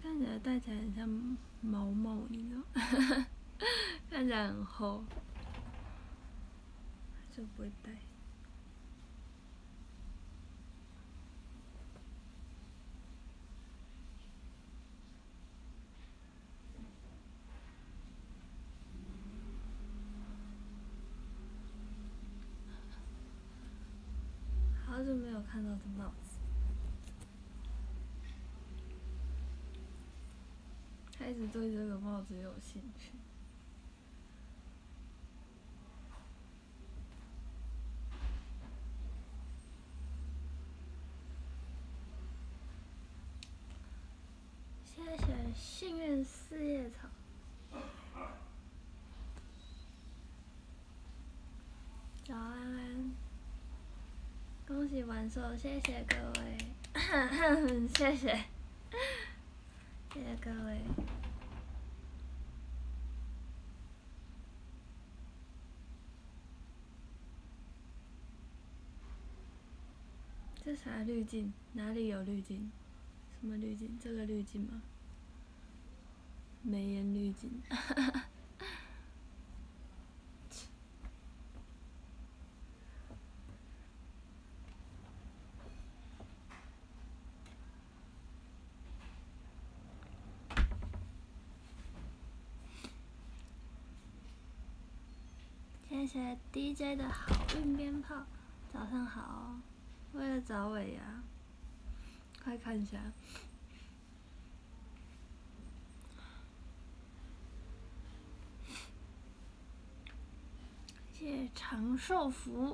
看起来戴起来很像毛毛，你知道？看起来很厚，就不会戴。好久没有看到的帽子，开始对这个帽子有兴趣。谢谢幸运四叶草。早安，恭喜完售，谢谢各位，谢谢，谢谢各位。这啥滤镜？哪里有滤镜？什么滤镜？这个滤镜吗？美颜滤镜。谢谢 DJ 的好运鞭炮，早上好。为了找尾牙，快看一下。谢谢长寿福。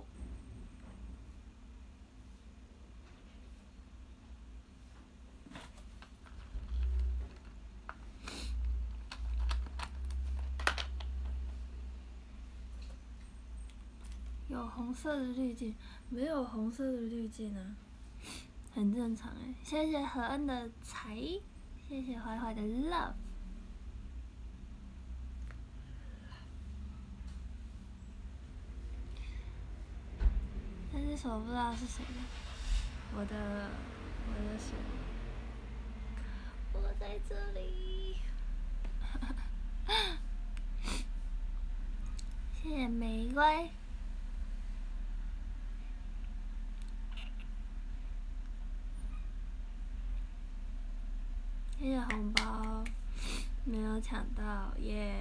有红色的滤镜，没有红色的滤镜啊，很正常哎。谢谢何恩的财，谢谢怀怀的 love。但是手不知道是谁的，我的手，我在这里。谢谢玫瑰。谢谢红包，没有抢到耶！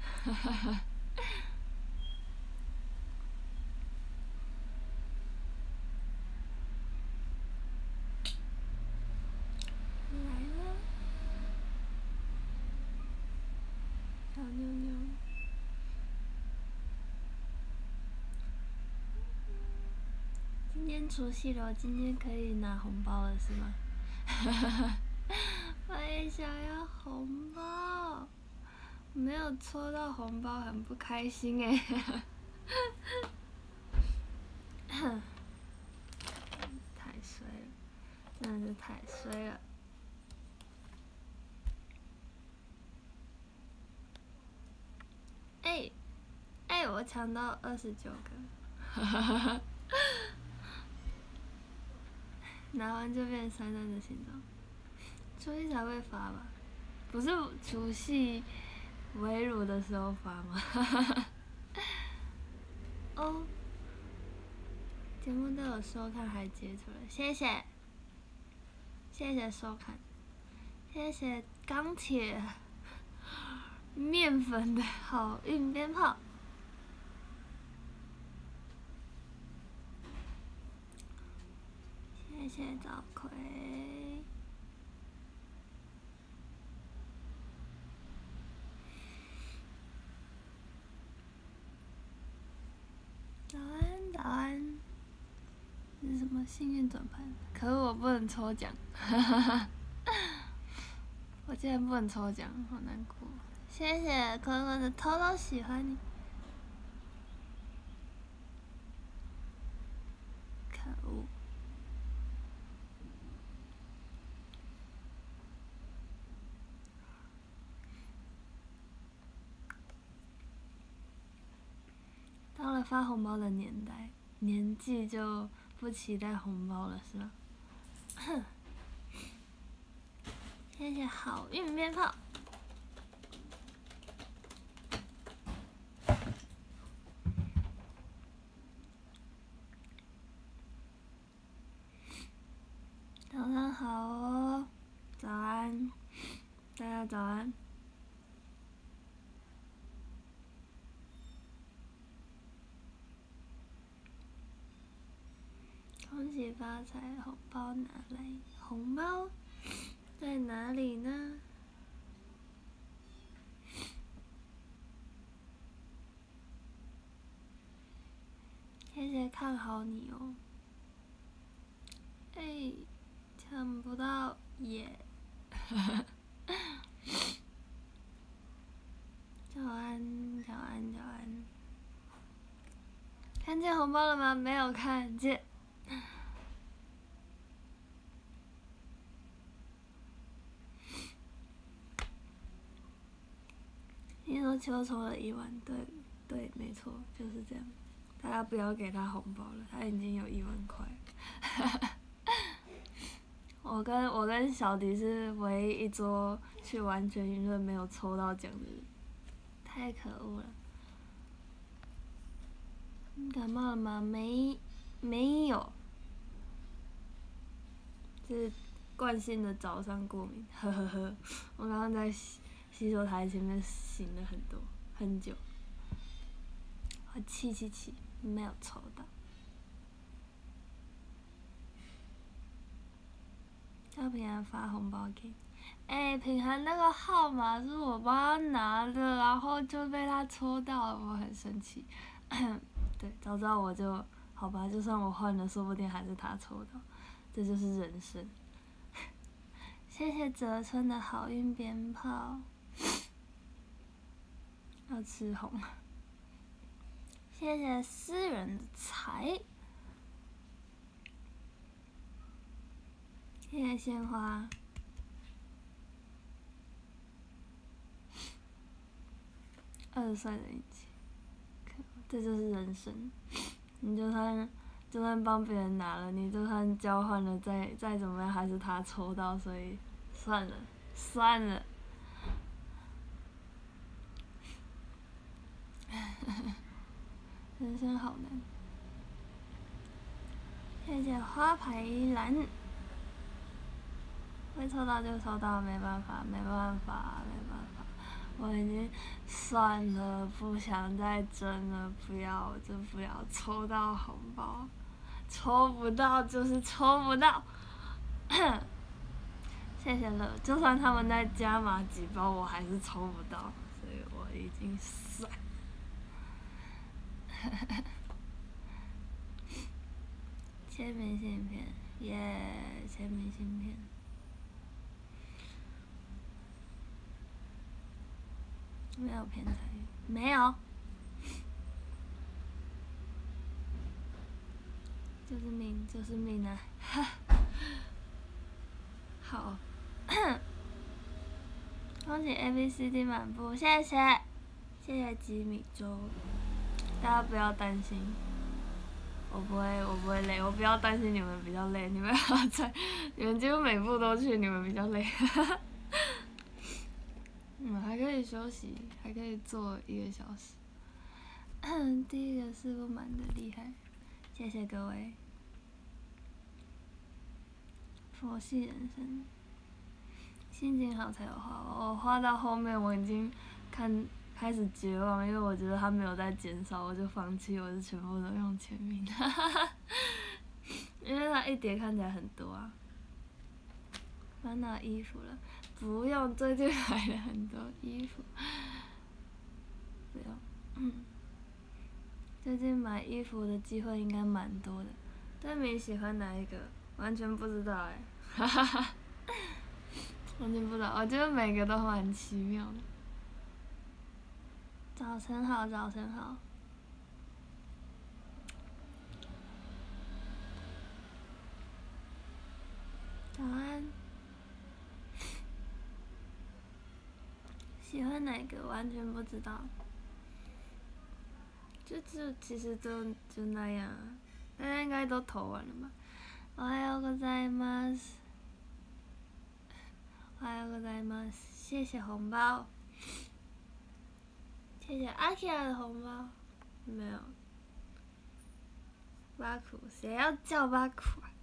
来了，小妞妞。今天除夕了，今天可以拿红包了是吗？我也想要红包，没有抽到红包，很不开心哎。太衰了，真的是太衰了。我抢到29个，拿完就变珊珊的形状。除夕才会发吧？不是除夕围炉的时候发吗？哦，节目都有收看还截图了，谢谢，谢谢收看，谢谢钢铁面粉的好运鞭炮。谢谢赵奎。早安，早安。这是什么幸运转盘？可是我不能抽奖，我竟然不能抽奖，好难过。谢谢坤坤的偷偷喜欢你。可恶。到了发红包的年纪就不期待红包了，是吗？谢谢谢好运鞭炮。早上好哦，早安，大家早安。恭喜发财，红包拿来！红包在哪里呢？谢谢看好你哦。哎，抢不到耶！早安，早安，早安。看见红包了吗？没有看见。听说秋抽了1万，对，没错，就是这样。大家不要给他红包了，他已经有1万块。我跟小迪是唯一一桌去完全娱乐没有抽到奖的人，太可恶了。你感冒了吗？没有，是惯性的早上过敏，呵呵呵。我刚刚在洗手台前面醒了很久，我气，没有抽到。叫平安发红包给你。平安那个号码是我帮他拿的，然后就被他抽到了，我很生气。对，早知道我就好吧，就算我换了，说不定还是他抽到，这就是人生。谢谢泽村的好运鞭炮，要吃红。谢谢私人的财，谢谢鲜花。20岁的一起，这就是人生。你就算帮别人拿了，你就算交换了，再怎么样还是他抽到，所以算了。人生好难。谢谢花牌蓝。会抽到就抽到，没办法。我已经算了，不想再争了，不要抽到红包，抽不到就是抽不到。谢谢了，就算他们再加码几包，我还是抽不到，所以我已经算。签名信片，耶！签名信片。没有偏财运，没有。就是命啊！好，恭喜 ABCD 满布，谢谢吉米周，大家不要担心，我不会累，我不要担心你们比较累，你们几乎每步都去，你们比较累。还可以休息，还可以做1个小时。第一个是不满的厉害，谢谢各位。佛系人生，心情好才有花。我花到后面我已经开始绝望，因为我觉得它没有在减少，我就放弃，我就全部都用签名。因为它一叠看起来很多啊。烦恼衣服了，不用，最近买了很多衣服。不用，最近买衣服的机会应该蛮多的。但你喜欢哪一个？完全不知道完全不知道，我觉得每个都蛮奇妙的。早晨好。早安。喜欢哪个？完全不知道。就其实就那样啊，大家应该都投完了吧？おはようございます。 おはようございます。谢谢红包，谢谢阿 Kira 的红包。没有，巴苦，谁要叫巴苦啊？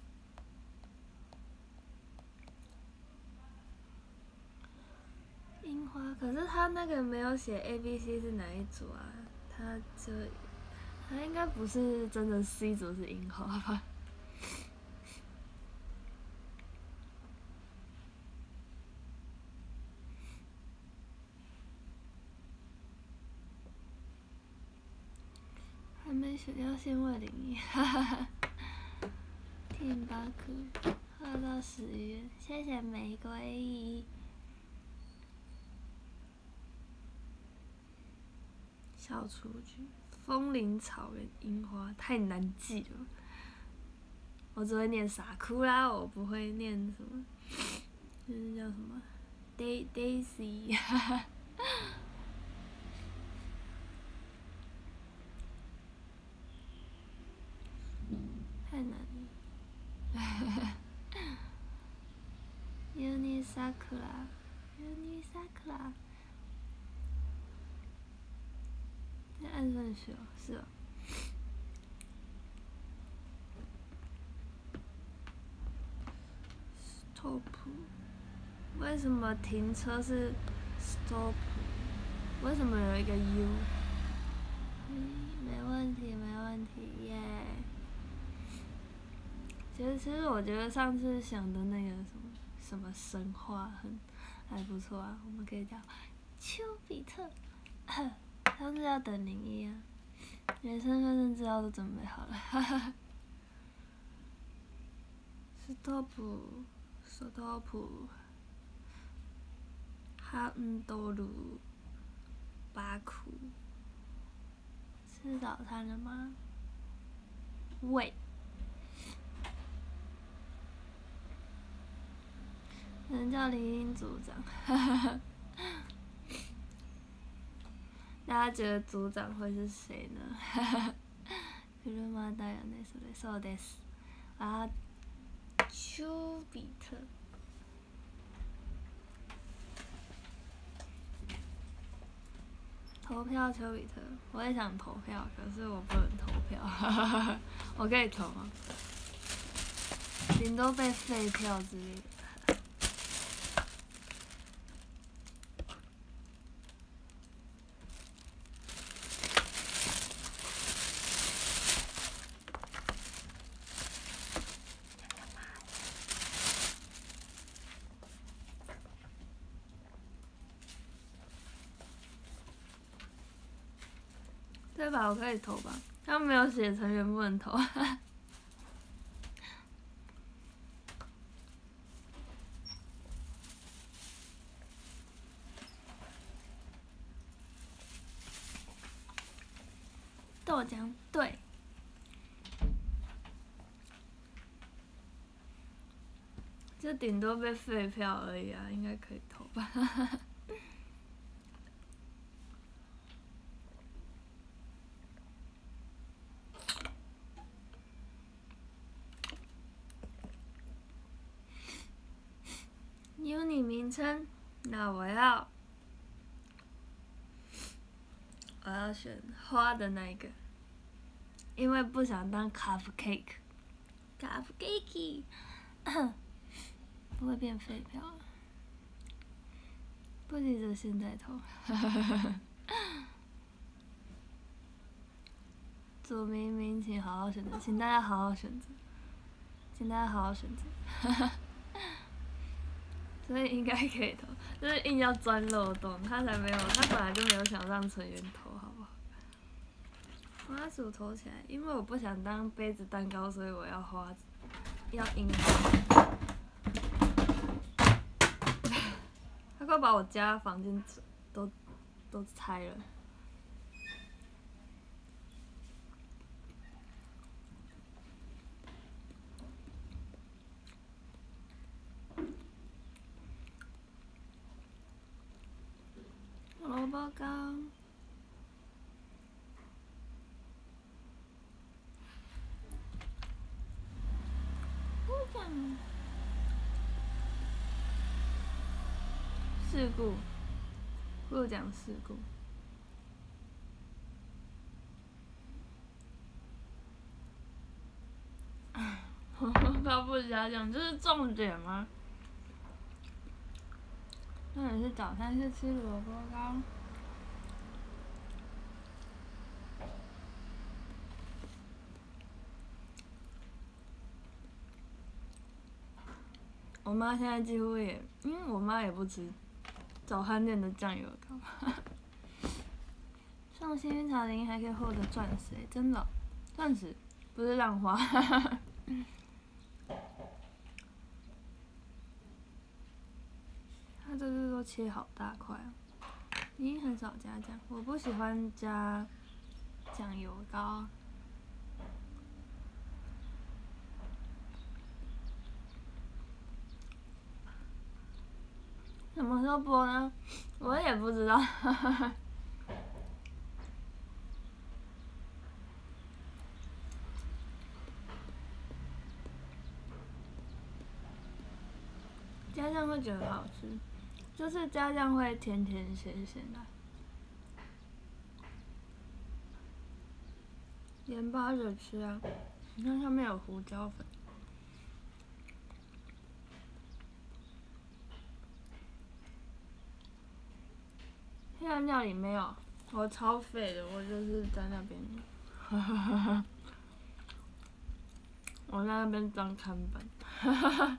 樱花，可是他那个没有写 ABC 是哪一组啊？他应该不是真的 C 组是樱花吧？还没选要先问01，哈哈哈。听巴苦，喝到10月，谢谢玫瑰。小雏菊、枫林草原樱花太难记了，我只会念傻哭啦，我不会念什么，就是叫什么 Daisy， 太难了。Unisakura， 在按顺序哦，是哦。Stop， 为什么停车是 stop？ 为什么有一个 U？ 没问题，没问题，耶、其实我觉得上次想的那个什么神话还不错啊，我们可以叫丘比特。上次要等01啊，连身份证资料都准备好了，哈哈。Stop， 哈多鲁，巴库。吃早餐了吗？喂。能叫林英组长，哈哈哈。大家觉得组长会是谁呢？哈哈。車だよね、それそうです。啊，丘比特。投票丘比特，我也想投票，可是我不能投票，哈哈哈。我可以投吗？顶多被废票之类的。对吧？我可以投吧？他没有写成员不能投。豆浆对，就顶多被废票而已啊，应该可以投吧。Uni 名称，那我要选花的那一个，因为不想当 cupcake， 不会变废票，不急着现在投。组名请好好选择，请大家好好选择，请大家好好选择。所以应该可以投，就是硬要钻漏洞，他才没有，他本来就没有想让成员投，好不好？花束投起来，因为我不想当杯子蛋糕，所以我要花，要樱花。他快把我家房间都拆了。萝卜糕， 事故，不讲事故。萝卜糕不加酱，这是重点吗？那你是早餐是吃萝卜糕？我妈现在几乎也，因为我妈也不吃早餐店的酱油糕。上幸运草林还可以获得钻石，真的，钻石不是浪花。它这次都切好大块哦，已经很少加酱，我不喜欢加酱油膏。什么时候播呢？我也不知道。加酱会觉得好吃，就是加酱会甜甜咸咸的。盐巴着吃啊，你看上面有胡椒粉。现在料理没有，我超废的，我就是在那边，我在那边当看板。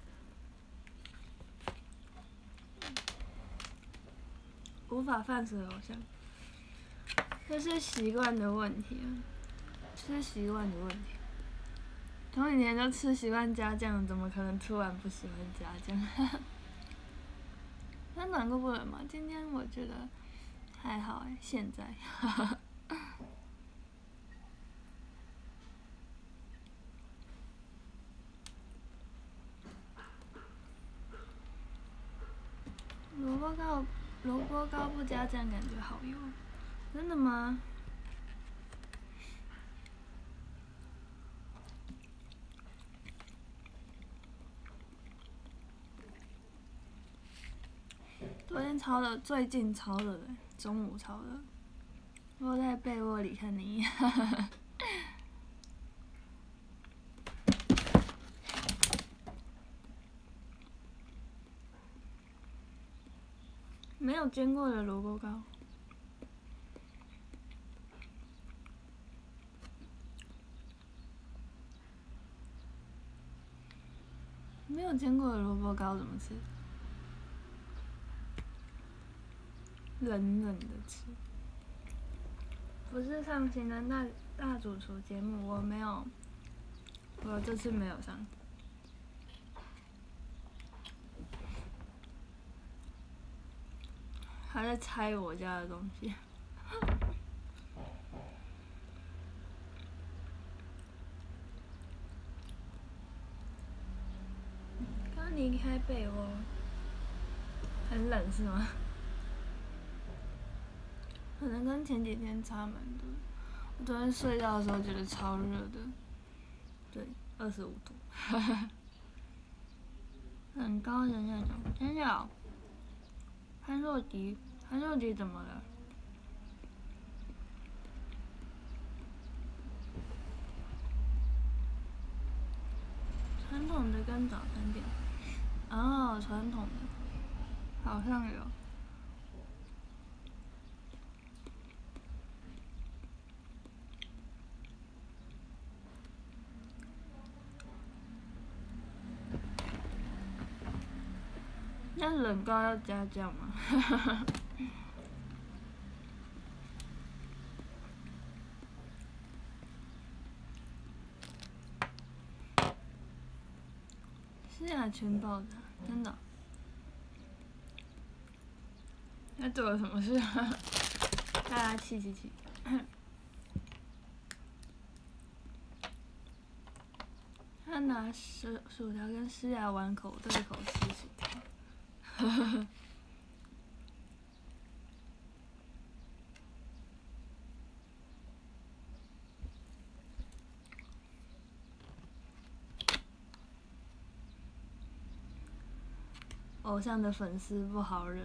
无法放肆偶像，这是习惯的问题啊，吃习惯的问题。从以前就吃习惯加酱，怎么可能突然不喜欢加酱？它暖过不冷吗？今天我觉得还好哎，现在。萝卜糕不加酱感觉好油，真的吗？昨天超热，最近超热的，中午超热。窝在被窝里看你。没有煎过的萝卜糕，没有煎过的萝卜糕怎么吃？冷冷的吃。不是上型男大主厨节目，我没有，我这次没有上。还在拆我家的东西。刚离开被窝，很冷是吗？可能跟前几天差蛮多。我昨天睡觉的时候觉得超热的，对，25度，很高的那种。真的哦，潘若迪怎么了？传统的跟早餐店，哦，传统的，好像有。那冷糕要加酱吗？是啊，全爆炸，真的。他做了什么事？大家气。他拿薯条跟狮牙丸口对口吃薯条。 偶像的粉丝不好惹。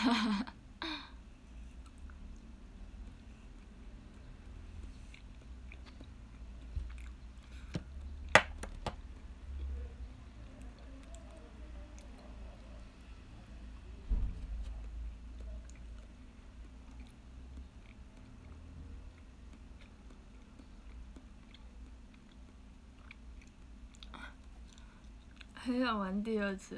很想玩第二次。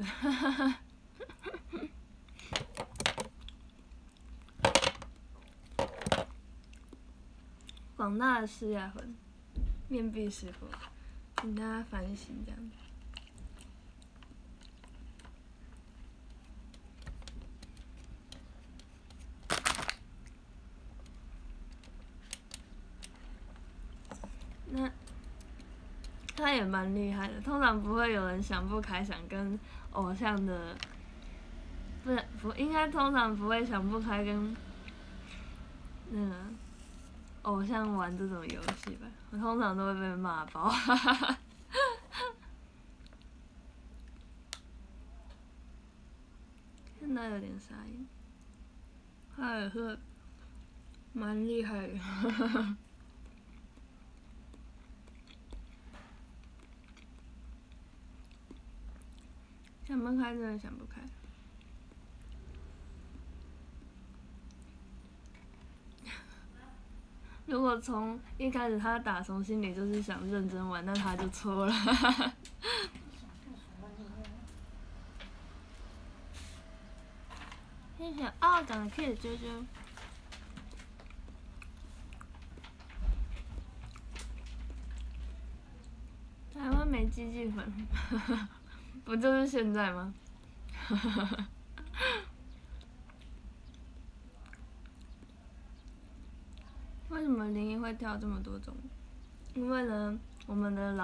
广大的释亚魂，面壁师傅，请大家反省这样子。那他也蛮厉害的，通常不会有人想不开想跟偶像的，不应该通常不会想不开跟那个偶像玩这种游戏吧？我通常都会被骂爆。现在有点傻眼，他也是蛮厉害的。想不开，真的想不开。如果从一开始他打从心里就是想认真玩，那他就错了。谢谢哦，长得可以啾啾。台湾没机器粉，不就是现在吗？为什么灵异会跳这么多种？因为呢，我们的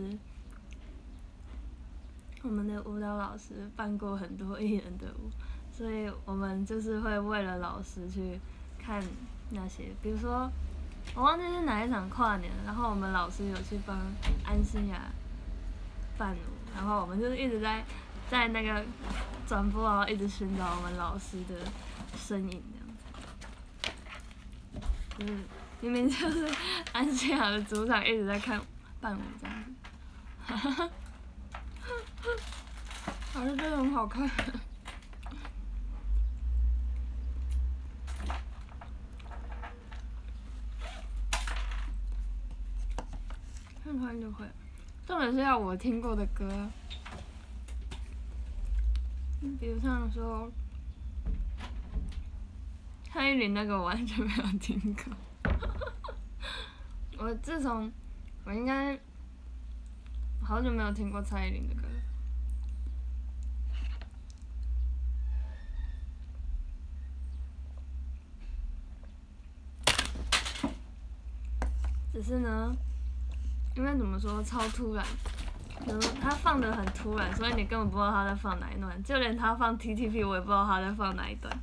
舞蹈老师办过很多艺人的舞，所以我们就是会为了老师去看那些，比如说我忘记是哪一场跨年，然后我们老师有去帮安心亚伴舞，然后我们就是一直在那个转播，然后一直寻找我们老师的身影这样子。明明就是安心亚的主场一直在看伴舞这样子。还是真的很好看。看看就会，重点是要我听过的歌，比如像说蔡依林那个我完全没有听过。我应该好久没有听过蔡依林的歌了。只是呢，因为怎么说超突然，他放的很突然，所以你根本不知道他在放哪一段，就连他放 TTP 我也不知道他在放哪一段。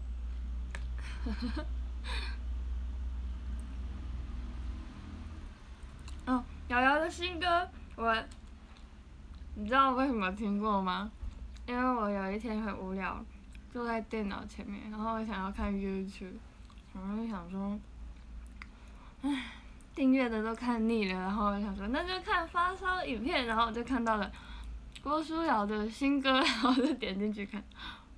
哦，瑶瑶的新歌你知道我为什么听过吗？因为我有一天很无聊，坐在电脑前面，然后我想要看 YouTube， 然后就想说，唉，订阅的都看腻了，然后我想说那就看发烧影片，然后我就看到了郭书瑶的新歌，然后就点进去看。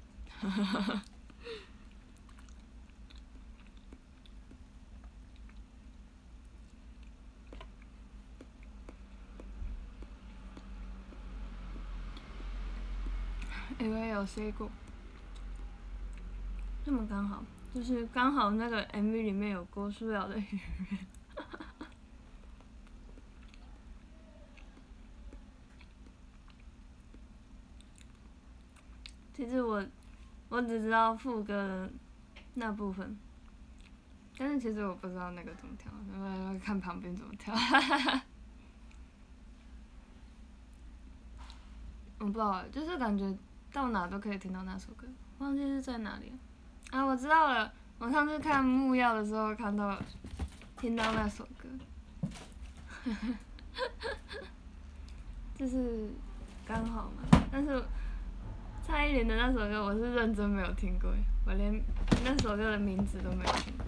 以为有 say 过，这么刚好，就是刚好那个 MV 里面有郭书瑶的影片。其实我只知道副歌的那部分，但是其实我不知道那个怎么跳，我要看旁边怎么跳。我不知道，就是感觉到哪都可以听到那首歌，忘记是在哪里了。啊，我知道了，我上次看木曜的时候听到那首歌。就是刚好嘛，但是蔡蔡依林的那首歌，我是认真没有听过，我连那首歌的名字都没有听过。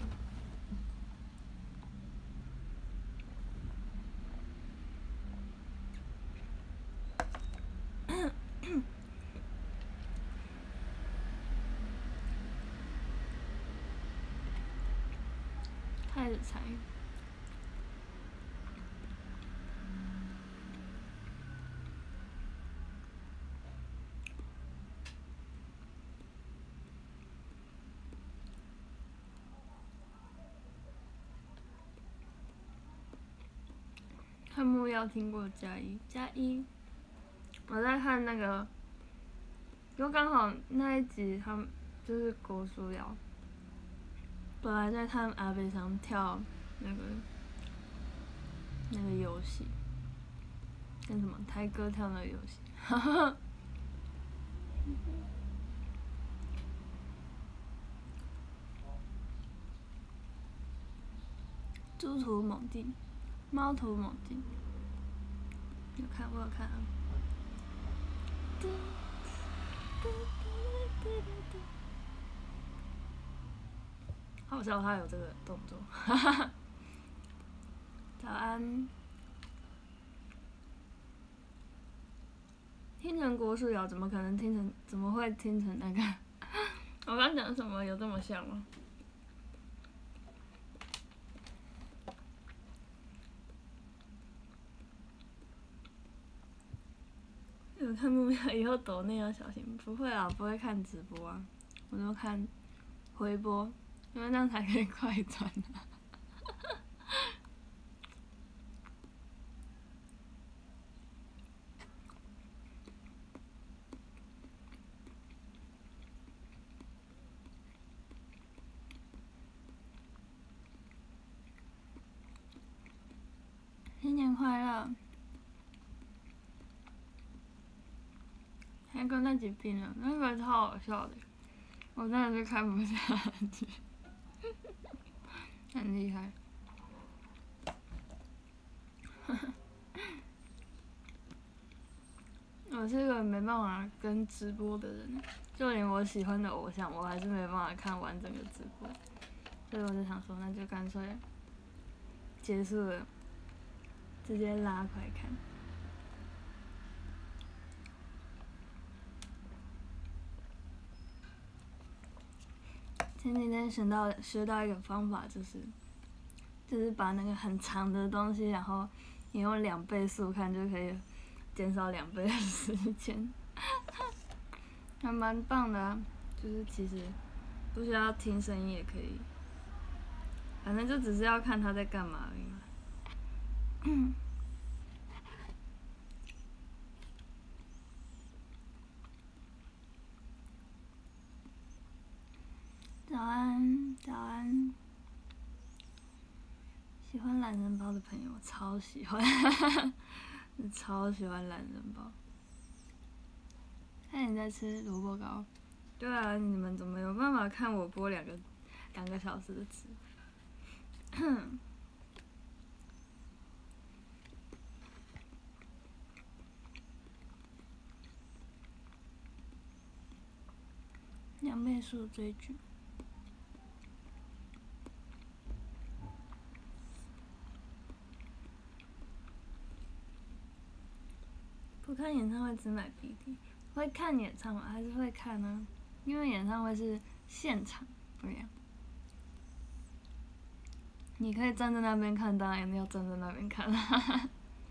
开始猜。看木曜听过加一加一，我在看那个，就刚好那一集他们就是郭书瑶，本来在看阿北上跳那个游戏，跟什么台歌跳那个游戏，哈哈。猪图猛进，猫图猛进，有看我有看啊。好笑，他有这个动作，哈哈。早安。听成郭书瑶，怎么可能听成？怎么会听成那个？我刚讲什么？有这么像吗？有看木曜，以后抖内要小心。不会啊，不会看直播啊，我都看回播，因为那样才可以快转啊。新年快乐！还跟那集拼了，那个超好笑的，我真的是看不下去，很厉害。我是个没办法跟直播的人，就连我喜欢的偶像，我还是没办法看完整个直播，所以我就想说，那就干脆结束了，直接拉回来看。前几天学到一个方法，就是把那个很长的东西，然后你用2倍速看，就可以减少2倍的时间，还蛮棒的啊！就是其实不需要听声音也可以，反正就只是要看他在干嘛而已嘛。早安，早安！喜欢懒人包的朋友，我超喜欢，超喜欢懒人包。看你在吃萝卜糕，对啊，你们怎么有办法看我播2个小时的直播？2倍速追剧。不看演唱会只买 BD， 会看演唱会还是会看呢？因为演唱会是现场，不一样。你可以站在那边看，当然要站在那边看啦。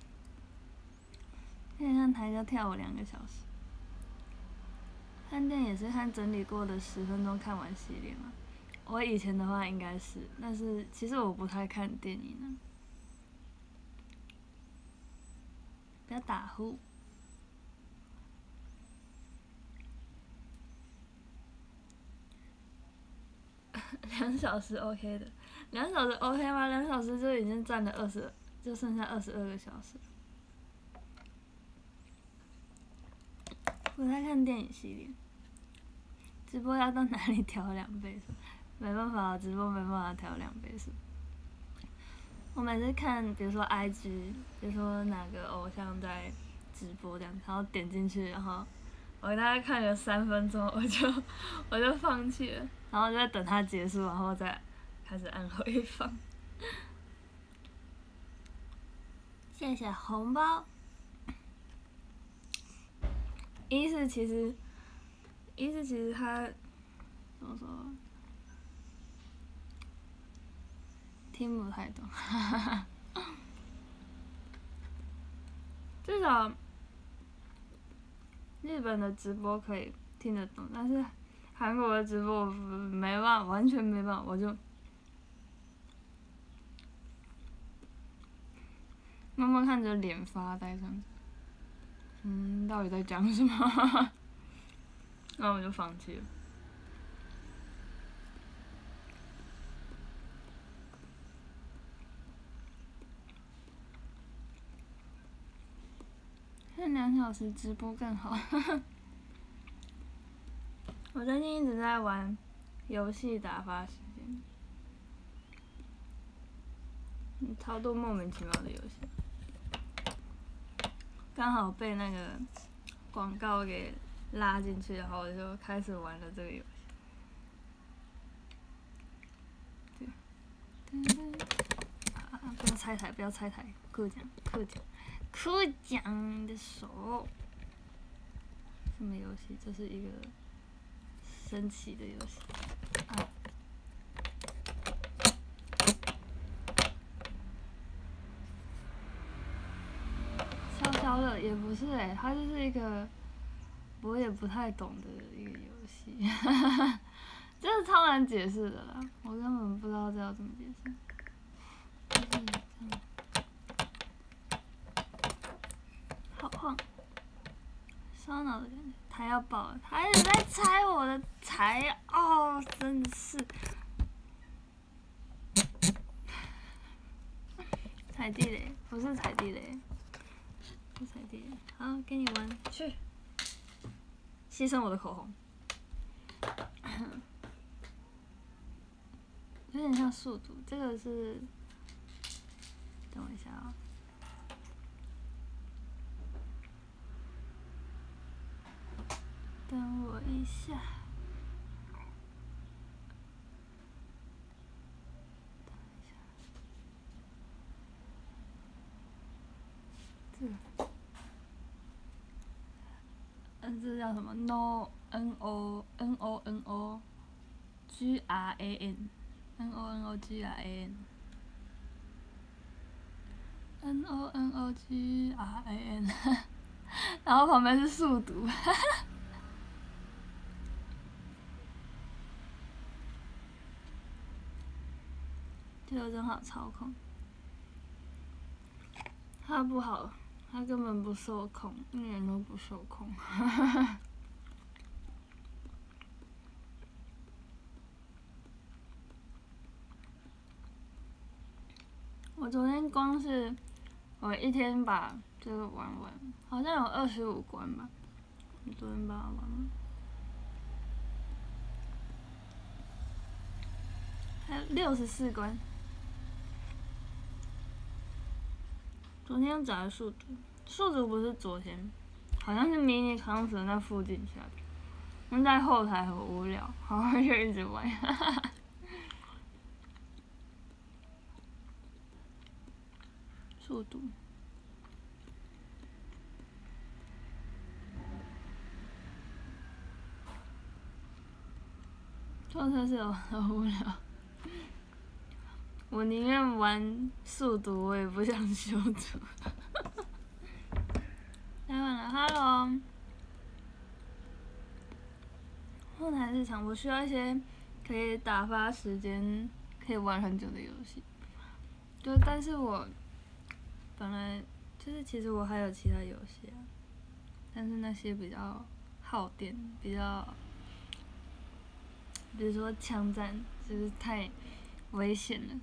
可以看台歌跳舞2个小时。看电影也是看整理过的10分钟看完系列吗？我以前的话应该是，但是其实我不太看电影呢。不要打呼。2小时 OK 的，2小时 OK 吗？2小时就已经占了就剩下22个小时。我在看电影系列，直播要到哪里调2倍速？没办法，直播没办法调2倍速。我每次看，比如说 IG， 比如说哪个偶像在直播这样，然后点进去，然后我大概看了3分钟，我就放弃了，然后就在等它结束，然后再开始按回放。谢谢红包。一是其实他怎么说，听不太懂，至少日本的直播可以听得懂，但是韩国的直播没办法，完全没办法，我就慢慢看着脸发呆这样子。到底在讲什么？然后我就放弃了。看2小时直播更好。我最近一直在玩游戏打发时间，超多莫名其妙的游戏，刚好被那个广告给拉进去，然后我就开始玩了这个游戏。不要拆台，不要拆台，克奖，你的手。什么游戏？这是一个神奇的游戏。消消乐也不是它就是一个我也不太懂的一个游戏，这是超难解释的啦，我根本不知道这要怎么解释。就是这样，好晃，烧脑的感觉。他要爆了，他一直在拆我的财哦，真的是。踩地雷，不是踩地雷，不踩地雷。好，给你玩去，牺牲我的口红，有点像速度。这个是，等我一下啊、等我一下。这叫什么 ？No N O N O N O G R A N N O N O G R A N N O N O G R A N 然后旁边是速读。这个真好操控，它不好，它根本不受控，一点都不受控。我昨天光是我一天把这个玩完，好像有25关吧。我昨天把它玩完，还有64关。昨天找的速度，速度不是昨天，好像是迷你康蛇那附近下的。因为在后台很无聊，然后就一直玩。速度。做测试很无聊，我宁愿玩速读，我也不想修图。来晚了 ，Hello。后台日常，我需要一些可以打发时间、可以玩很久的游戏。对，但是我本来就是其实我还有其他游戏啊，但是那些比较耗电，比较，比如说枪战，就是太危险了。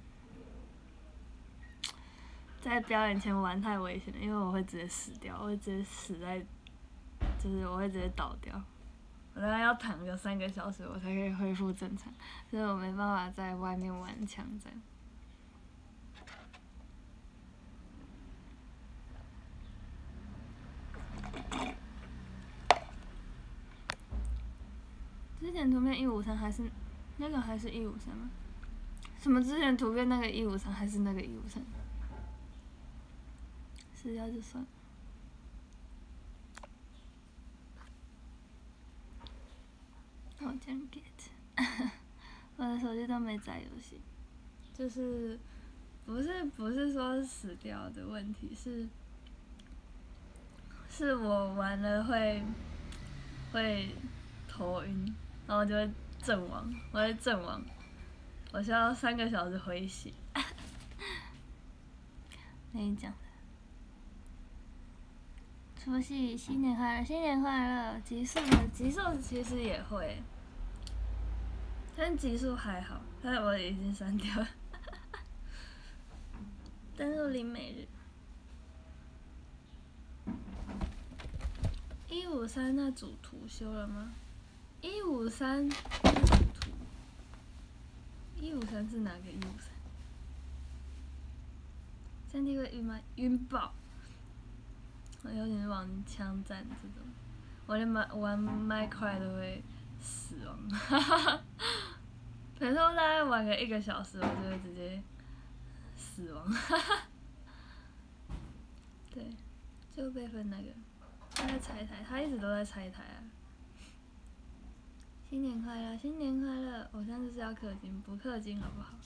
在表演前玩太危险了，因为我会直接死掉，我会直接死在，就是我会直接倒掉。我大概要躺个3个小时，我才可以恢复正常，所以我没办法在外面玩枪战。 之前图片153还是那个还是153吗？什么之前图片那个153还是那个153？死掉就算了。我这样 get， 我的手机都没载游戏，就是不是说死掉的问题，是我玩了会头晕，然后就会阵亡，我会阵亡，我需要3个小时回血。跟你讲的，除夕新年快乐，新年快乐！极速其实也会，但极速还好，但我已经删掉了。登录林美日。153那组图修了吗？153那组图，153是哪个153？3D 会晕吗？晕爆！我有点玩枪战这种，我连玩麦块都会死亡，可是我大概玩个1个小时，我就会直接死亡，对，就被分那个，他在拆台，他一直都在拆台啊。新年快乐，新年快乐！偶像就是要氪金，不氪金好不好？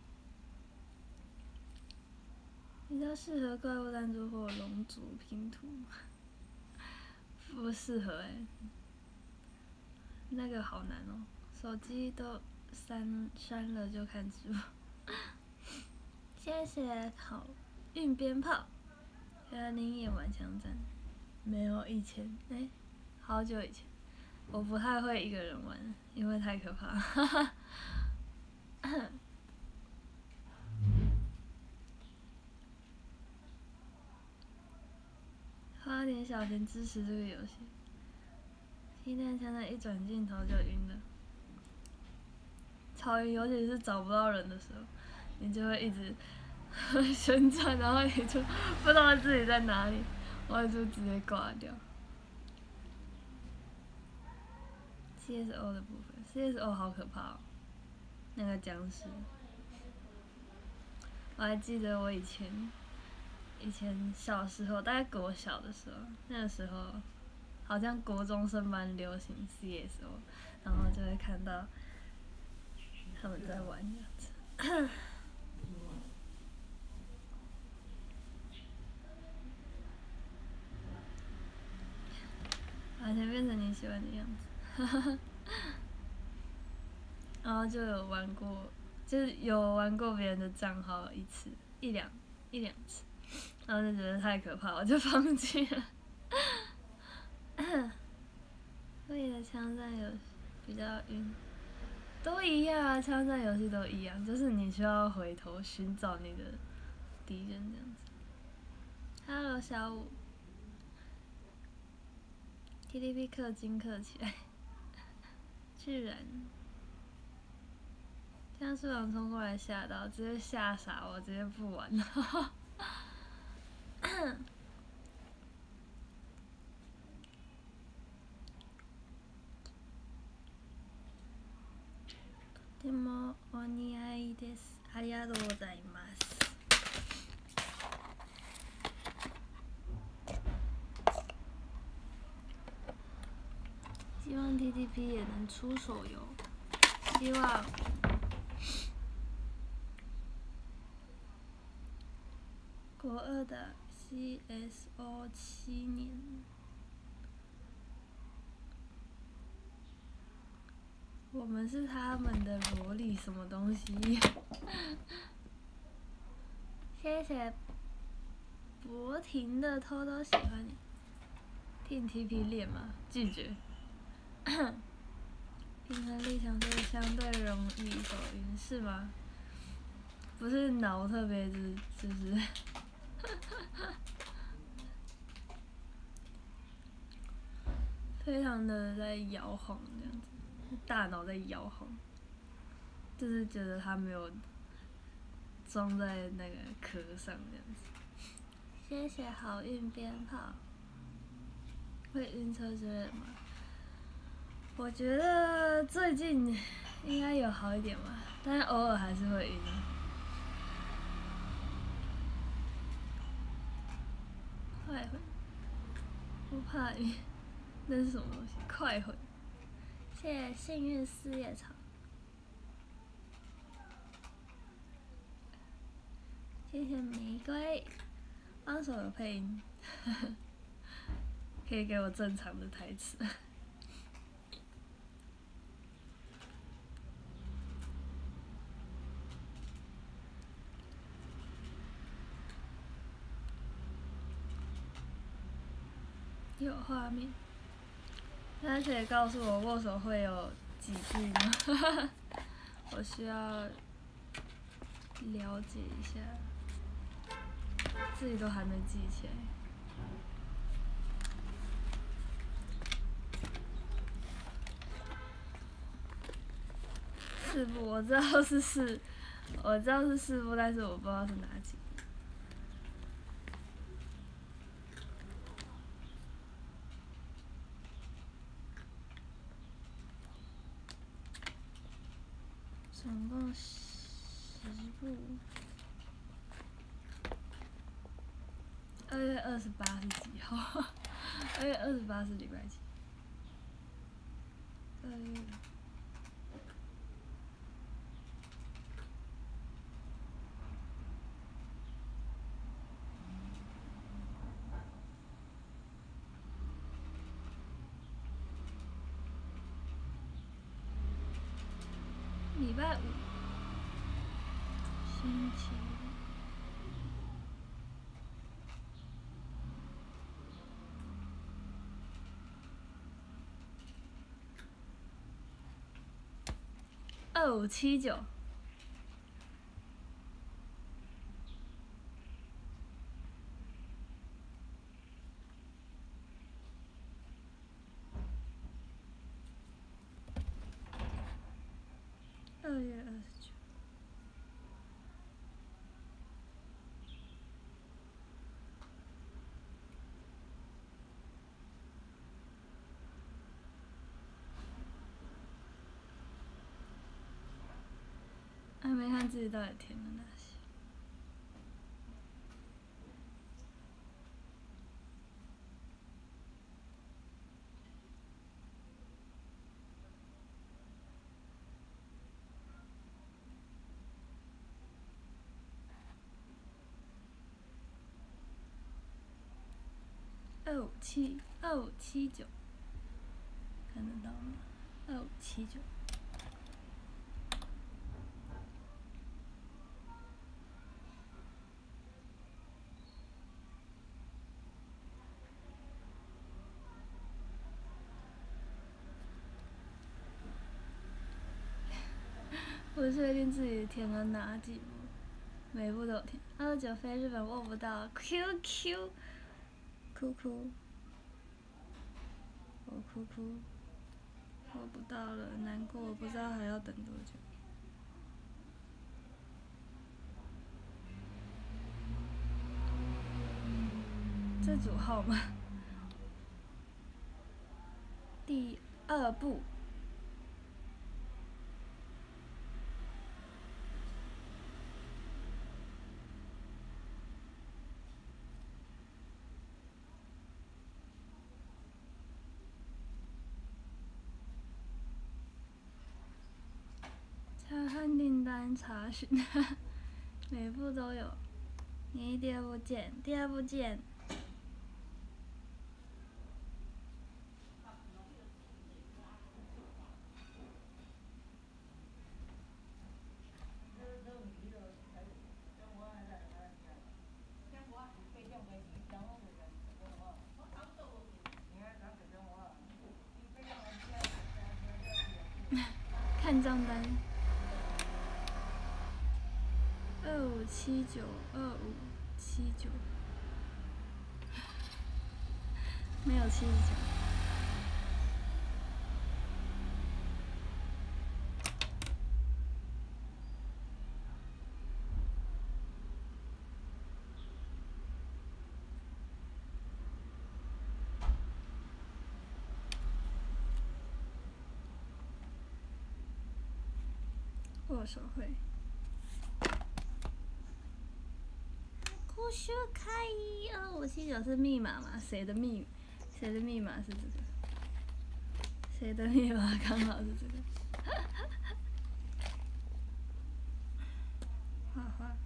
比较适合怪物弹珠或龙族拼图，不适合那个好难哦，手机都删了就看直播。谢谢好运鞭炮，原来您也玩枪战？没有，以前好久以前，我不太会一个人玩，因为太可怕。花点小钱支持这个游戏。新弹枪的一转镜头就晕了，超晕，尤其是找不到人的时候，你就会一直旋转，然后你就不知道自己在哪里，我就直接挂掉。CSO 的部分 ，CSO 好可怕哦，那个僵尸。我还记得我以前小时候，大概国小的时候，那个时候好像国中生蛮流行 CSO， 然后就会看到他们在玩这样子。完全变成你喜欢的样子。然后就有玩过，就是有玩过别人的账号一两次，然后就觉得太可怕，我就放弃了。会的枪战游戏比较晕，都一样啊，枪战游戏都一样，就是你需要回头寻找你的敌人这样子。Hello 小五 ，TDP 氪金氪起来，居然。僵尸王冲过来吓到，直接吓傻我，直接不玩了。とてもお似合いです。ありがとうございます。希望 TTP 也能出手游，希望。国2的 CSO 7年，我们是他们的萝莉，什么东西？谢谢博婷的偷偷喜欢你。听 TP 练吗？拒绝。平衡力相对容易手晕是吗？不是脑特别就是非常的在摇晃这样子，大脑在摇晃，就是觉得它没有装在那个壳上这样子。谢谢好运鞭炮。会晕车之类的吗？ 我觉得最近应该有好一点吧，但是偶尔还是会晕。快混，我怕晕。那是什么东西？快混。谢谢幸运四叶草。谢谢玫瑰。帮手有配音，可以给我正常的台词。有画面，大家可以告诉我握手会有几句吗？我需要了解一下，自己都还没记起来。四部我知道是四，我知道是四部，但是我不知道是哪几部。总共10部。2月28是几号？2月28是礼拜几？2月。礼拜5，星期2579。2月29。还没看自己到底填了哪些。2579，看得到吗？2579。不确定自己填了哪几部，每部都有填。29飞日本握不到 QQ， 哭哭，我哭哭，握不到了，难过，我不知道还要等多久。这组号吗？第2部。查看订单查询，每部都有。你第2部见，第2部见。看账单。2579，2579，没有79。 握手会。酷秀开2579是密码吗？谁的密码是这个？谁的密码刚好是这个？画画。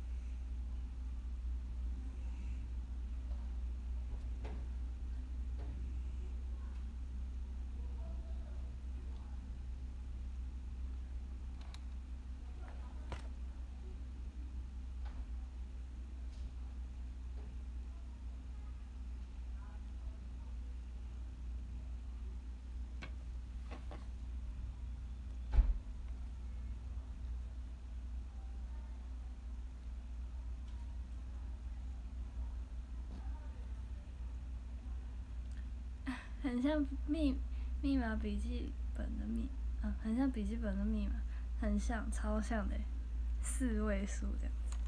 很像密码笔记本的很像笔记本的密码，很像，超像的，4位数这样子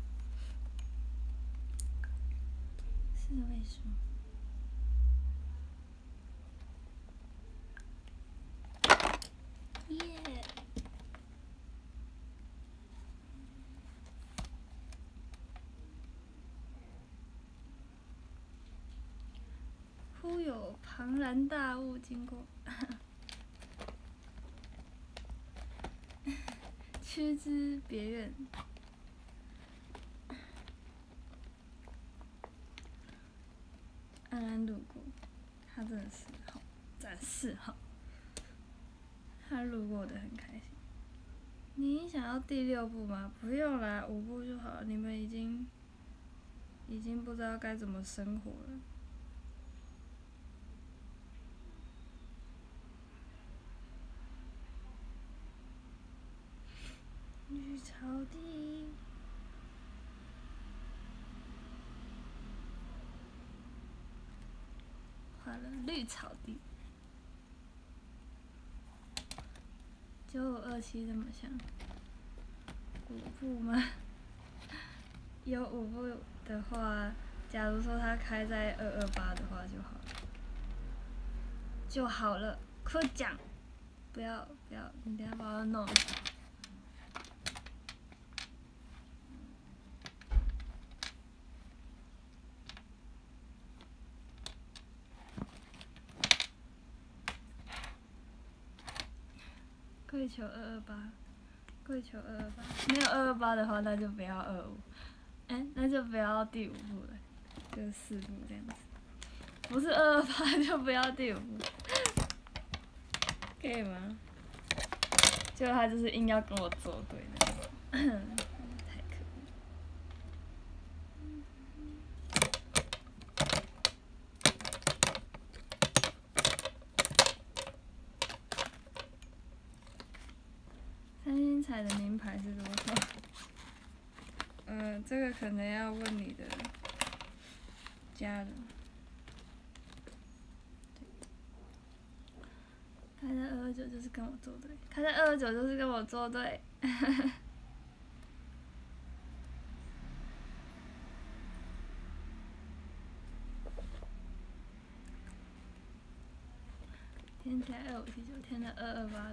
，4位数。耶！忽有庞然大物经过，趋之别院。安安路过，他真的是好展示好，他路过的很开心。你想要第6部吗？不用啦，5部就好了。你们已经不知道该怎么生活了。绿草地，画了绿草地，9527这么像，5部吗？有5部的话，假如说它开在228的话就好了，快讲！不要，你等下把我弄。跪求228，跪求228，没有228的话，那就不要25，那就不要第5部了，就4部这样子。不是228就不要第5部，可以吗？结果他就是硬要跟我作对那种，太可恶。3星彩的名牌是多少？这个可能要问你的家人。开在229就是跟我作对，开在229就是跟我作对。填起来2579，填了228的。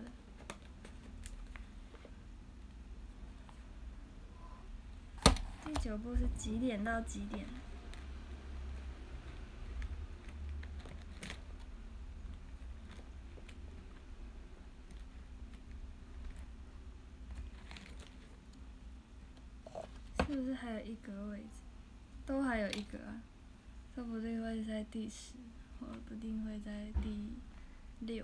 第9部是几点到几点？是不是还有1格位置？都还有1格啊，说不定会在第10，或不定会在第6。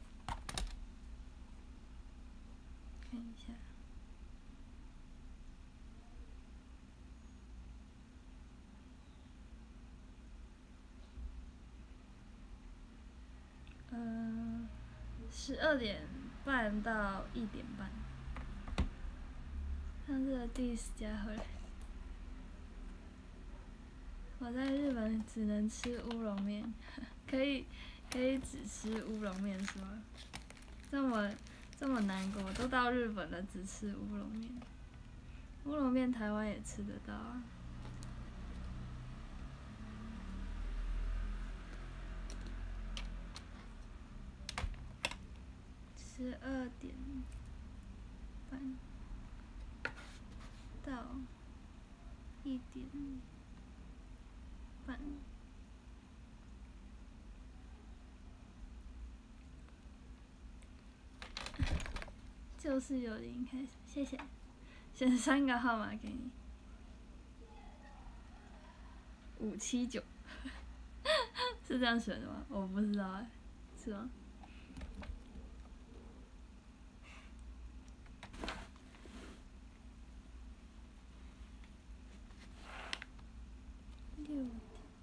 看一下。12点半到1点半。上次的第10家回来。我在日本只能吃乌龙面，可以只吃乌龙面是吗？这么难过，都到日本了只吃乌龙面。乌龙面台湾也吃得到啊。12点半。 到1点半。就是由0开始，谢谢。选3个号码给你，579，是这样选的吗？我不知道哎，是吗？6点。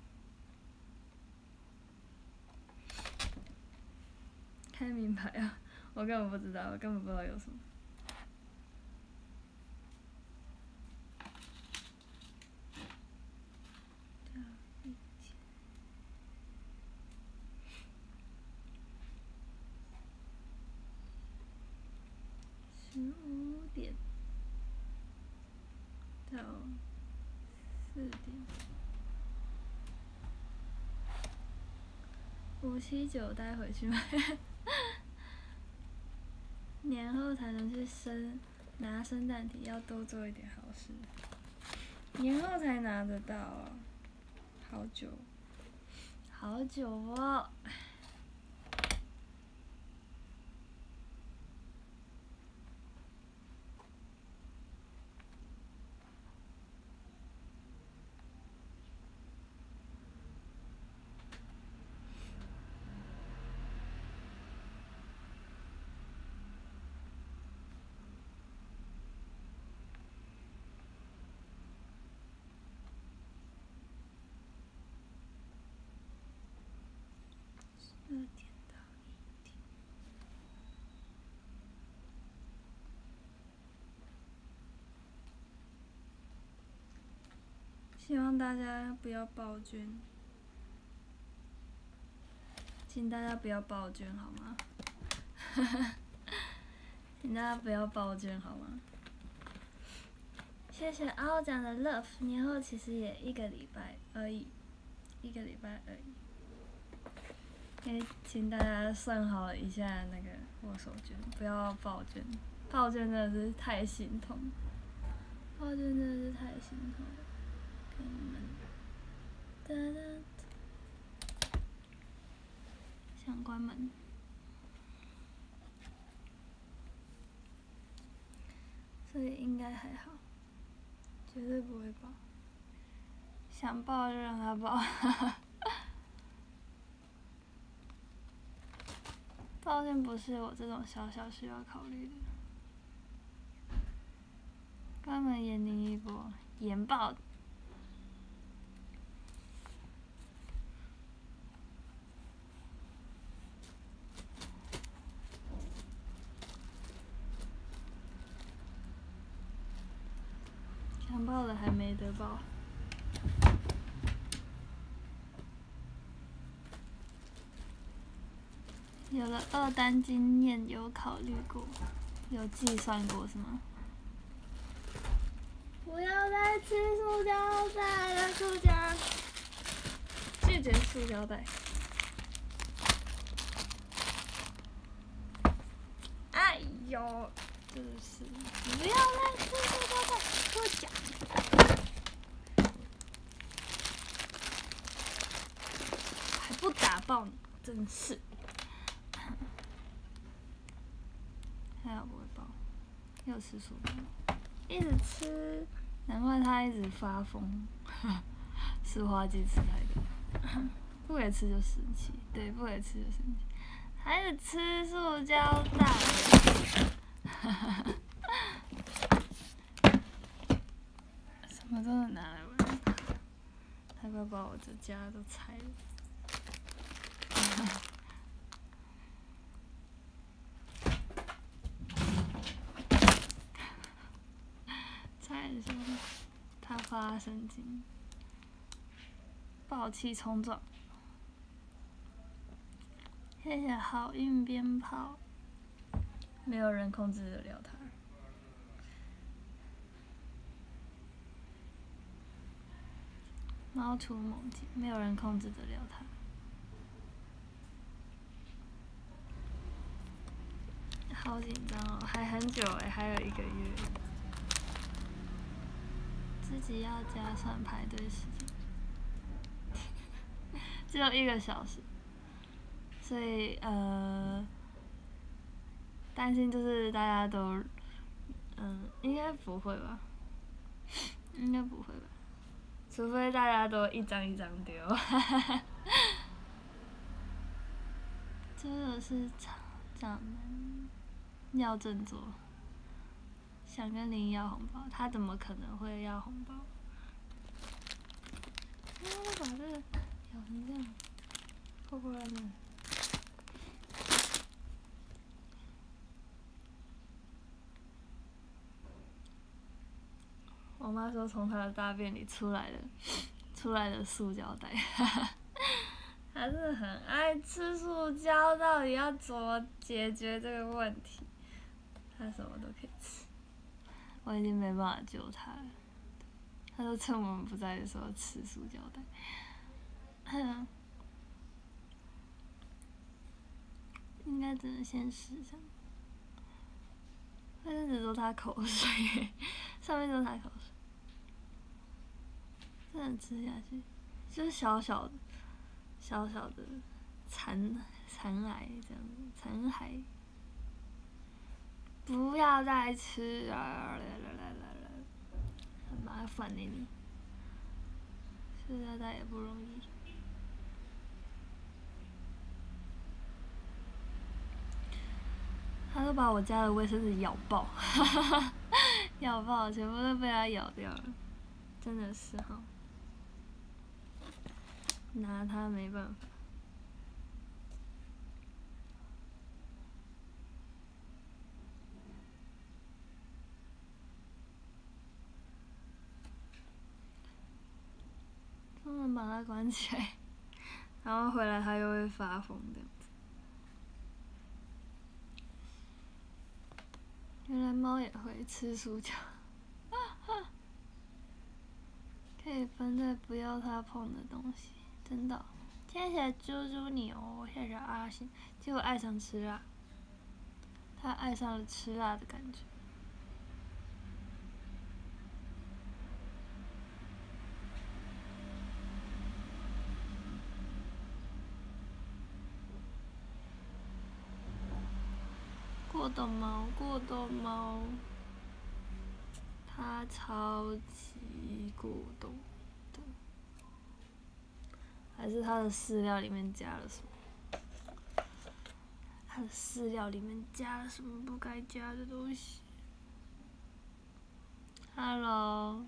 开名牌啊！我根本不知道，我根本不知道有什么。15点到4点，579带回去买。年后才能去拿圣诞体，要多做一点好事。年后才拿得到啊，好久，好久哦。12点到1点。希望大家不要暴捐，请大家不要暴捐好吗？请大家不要暴捐好吗？谢谢傲讲的 love， 年后其实也1个礼拜而已，1个礼拜而已。可以请大家算好一下那个握手券，不要暴捐，暴捐真的是太心痛，暴捐真的是太心痛了。给你们，想关门。所以应该还好，绝对不会爆。想爆就让他爆。抱歉，不是我这种小小需要考虑的。关门严厉一波，严爆。想爆的还没得爆。有了2单经验，有考虑过，有计算过是吗？不要再吃塑胶袋了，塑胶。拒绝塑胶袋。哎呦，真是！不要再吃塑胶袋，给我讲。还不打爆你，真是。还好不会爆，又吃薯条，一直吃，难怪他一直发疯。吃花鸡吃太多，不给吃就生气，对，不给吃就生气，还是吃塑胶袋。什么都能拿来玩，他快把我这家都拆了。拆一下，他发神经，暴气冲撞。谢谢好运鞭炮，没有人控制得了他。猫出猛进，没有人控制得了他。好紧张哦，还很久哎，还有1个月。 自己要加算排队时间，只有1个小时，所以担心就是大家都，应该不会吧？应该不会吧？除非大家都一张一张丢，真的是长要振作。想跟林要红包，他怎么可能会要红包？我把这个咬成这样，会不会呢？我妈说从她的大便里出来的塑胶袋，她真的很爱吃塑胶，到底要怎么解决这个问题？她什么都可以吃，我已经没办法救她了。她说趁我们不在的时候吃塑胶袋，应该只能先试这样。但是只说她口水，上面都是她口水。这样吃下去，就是小小的残骸这样子，残骸。不要再吃了，很麻烦呢你，塑料袋也不容易。他都把我家的卫生纸咬爆，咬爆，全部都被他咬掉了，真的是哈。拿他没办法。专门把它关起来，然后回来它又会发疯这样子。原来猫也会吃塑胶，可以分在不要它碰的东西，真的。谢谢猪猪牛，谢谢阿星，结果爱上吃辣，他爱上了吃辣的感觉。过冬猫，它超级过冬的，还是它的饲料里面加了什么？它的饲料里面加了什么不该加的东西 ？Hello。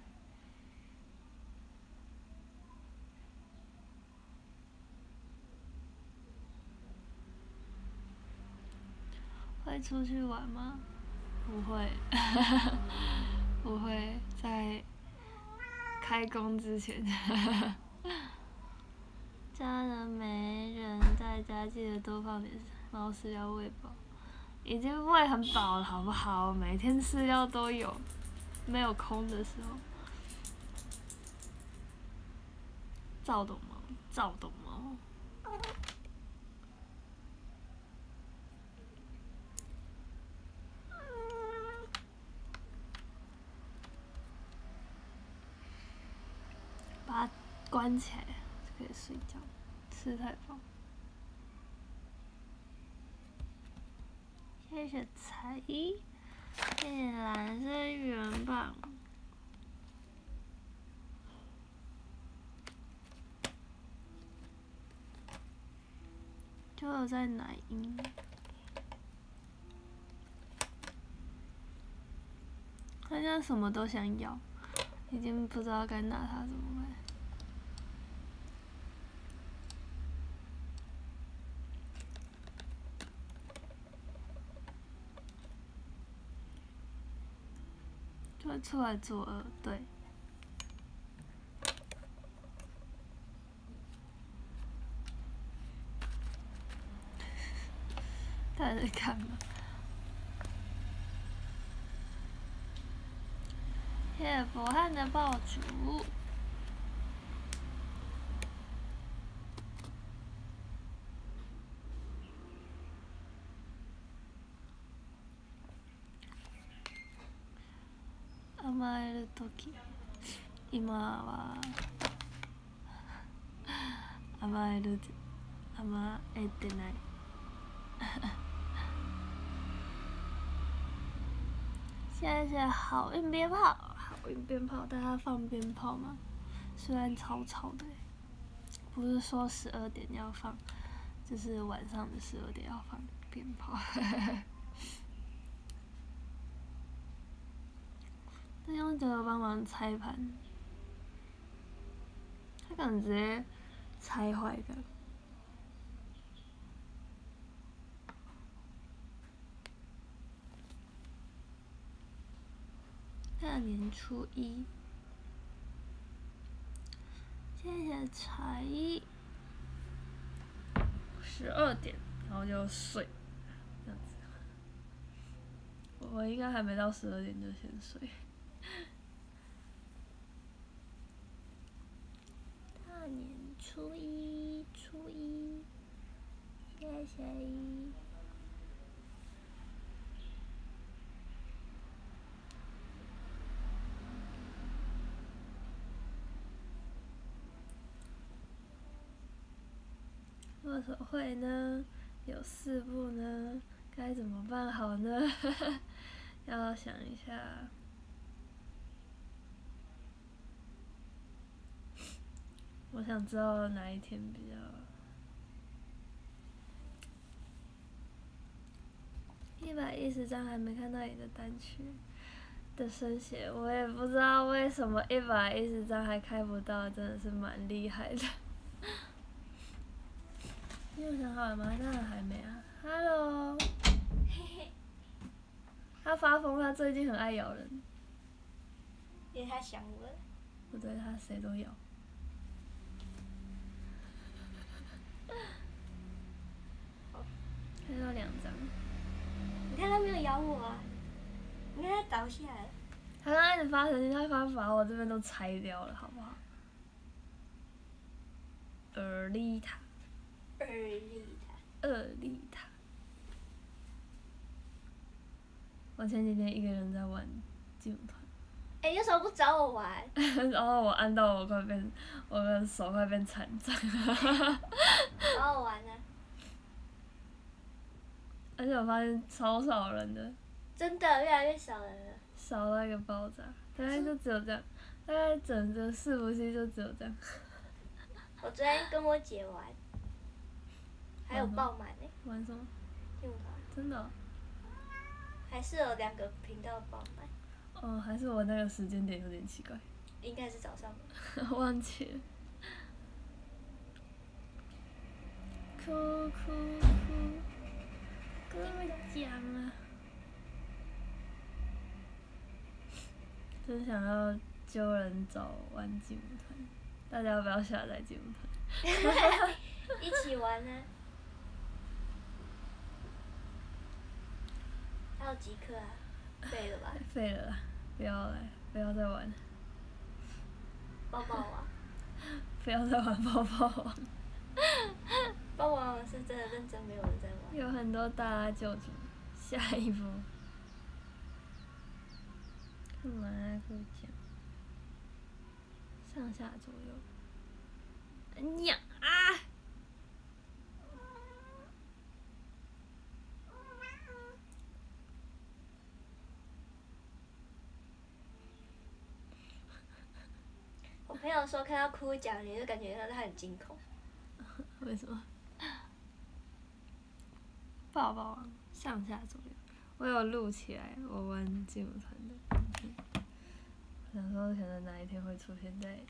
会出去玩吗？不会，不会在开工之前。家人没人在家，记得多放点猫饲料喂饱。已经喂很饱了，好不好？每天饲料都有，没有空的时候。躁动猫。把它关起来就可以睡觉，吃太饱。谢谢才艺，谢谢蓝色圆棒。就有在奶音，好像什么都想要，已经不知道该拿它怎么办。就会出来作恶，对。他在干嘛？谢谢博汉的爆竹。甘える時今は甘えてない。谢谢好运鞭炮，好运鞭炮，大家放鞭炮吗？虽然超吵的，不是说12点要放，就是晚上的12点要放鞭炮。但用这个帮忙拆盘，他可能直接拆坏的。大年初一，谢谢才艺。12点，然后就睡，这样子。我应该还没到12点就先睡。大年初一，谢谢。握手会呢，有4部呢，该怎么办好呢？要想一下。我想知道哪一天比较。110张还没看到你的单曲的声写，我也不知道为什么110张还开不到，真的是蛮厉害的。你有想好了吗？当然还没啊。Hello。他发疯，他最近很爱咬人。 因为他想我了。 不对，他谁都咬。看到2张。 你看他没有咬我啊！你看他倒下来了。 他刚开始发神经，他把我这边都拆掉了，好不好？尔丽塔。我前几天一个人在玩劲舞团。 你为什么不找我玩？ 然后我按到我的手快变残障。 找我玩啊！ 而且我发现超少人的。 真的越来越少人了。 少到一个爆炸，大概就只有这样，大概整个伺服器就只有这样。 我昨天跟我姐玩，还有爆满呢。 玩什么？ 劲舞团。 真的、哦。 还是有2个频道爆满。 哦，还是我那个时间点有点奇怪。 应该是早上吧。 忘记了。哭，跟你们讲啊。真想要揪人找玩劲舞团，大家要不要下载劲舞团？ 一起玩呢。还有几颗啊？废了吧？ 废了啦，不要再玩。 抱抱王。 不要再玩抱抱王。 抱抱王是真的认真，没有人在玩。 有很多大家救主，下一波。干嘛跟我讲？上下左右。哎呀啊！ 我朋友说看到哭讲，你就感觉到他很惊恐。 为什么？抱抱王上下左右，我有录起来，我玩劲舞团的。想说可能哪一天会出现在。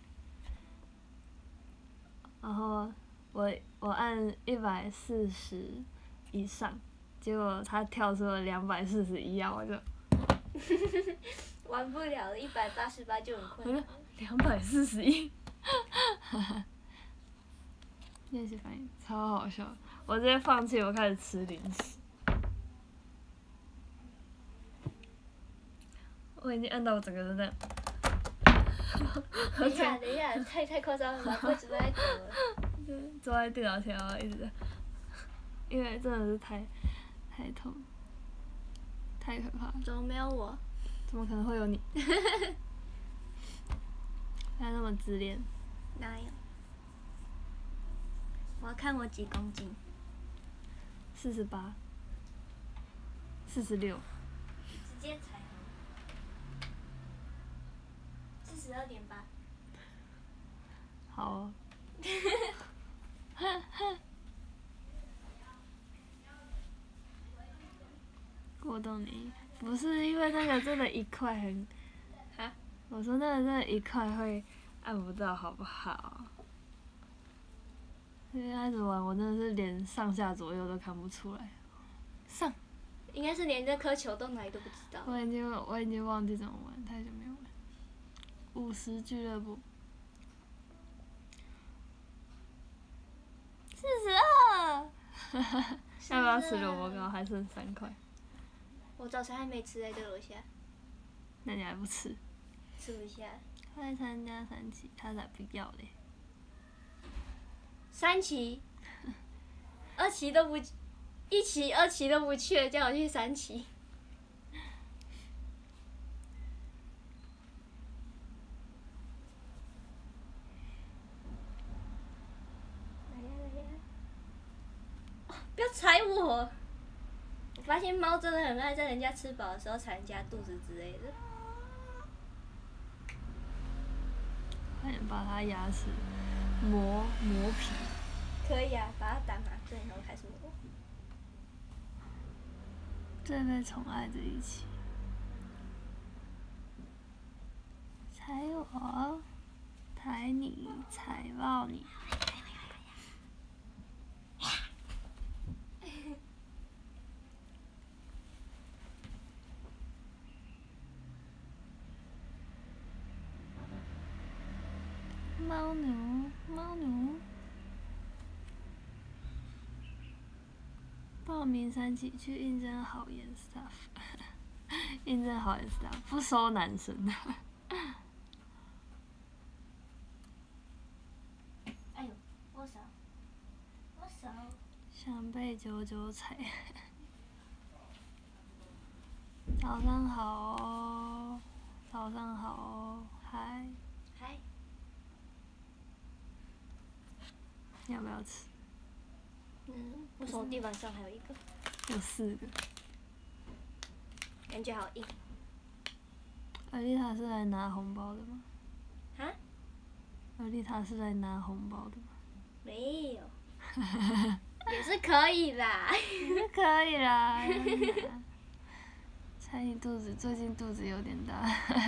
然后我按140以上，结果他跳出了241啊，我就。 玩不了了，188就很困难。 241。练习反应超好笑，我直接放弃，我开始吃零食。我已经按到我整个人在。 等一下，太夸张了吧？柜子都在抖了。 对，坐在电脑前然后一直在，因为真的是太痛，太可怕了。 怎么没有我？ 怎么可能会有你？ 还那么自恋。 哪有？我要看我几公斤。 48。46。 直接踩42.8。 好、哦。过动你不是因为那个真的1块很， 哈？ 我说那个真的1块会按不到，好不好？一开始玩我真的是连上下左右都看不出来，上。 应该是连这颗球洞哪里都不知道。 我已经忘记怎么玩，太久没有玩。50俱乐部。42。要不要吃萝卜糕？还剩3块。 我早餐还没吃在楼下。 那你还不吃？ 吃不下。 快参加3期，他才不要嘞。 3期，2期都不，1期、2期都不去了，叫我去3期。不要踩我！我发现猫真的很爱在人家吃饱的时候踩人家肚子之类的。 快点把它牙齿磨皮。 可以啊，把它打麻醉，然后开始磨。 最被宠爱的一期。踩我，踩你，踩爆你。猫奴，猫奴。报名3期去应征好颜 staff， 应征好颜 staff 不收男生。 哎呦，我手，我手。 想被9踩。早上好哦，早上好哦，嗨。 嗨。 你要不要吃？ 为什么地板上还有一个？ 有4个。 感觉好硬。 尔丽塔是来拿红包的吗？ 哈？ 尔丽塔是来拿红包的吗？ 没有。也是可以啦。 也是可以啦。猜你肚子最近肚子有点大。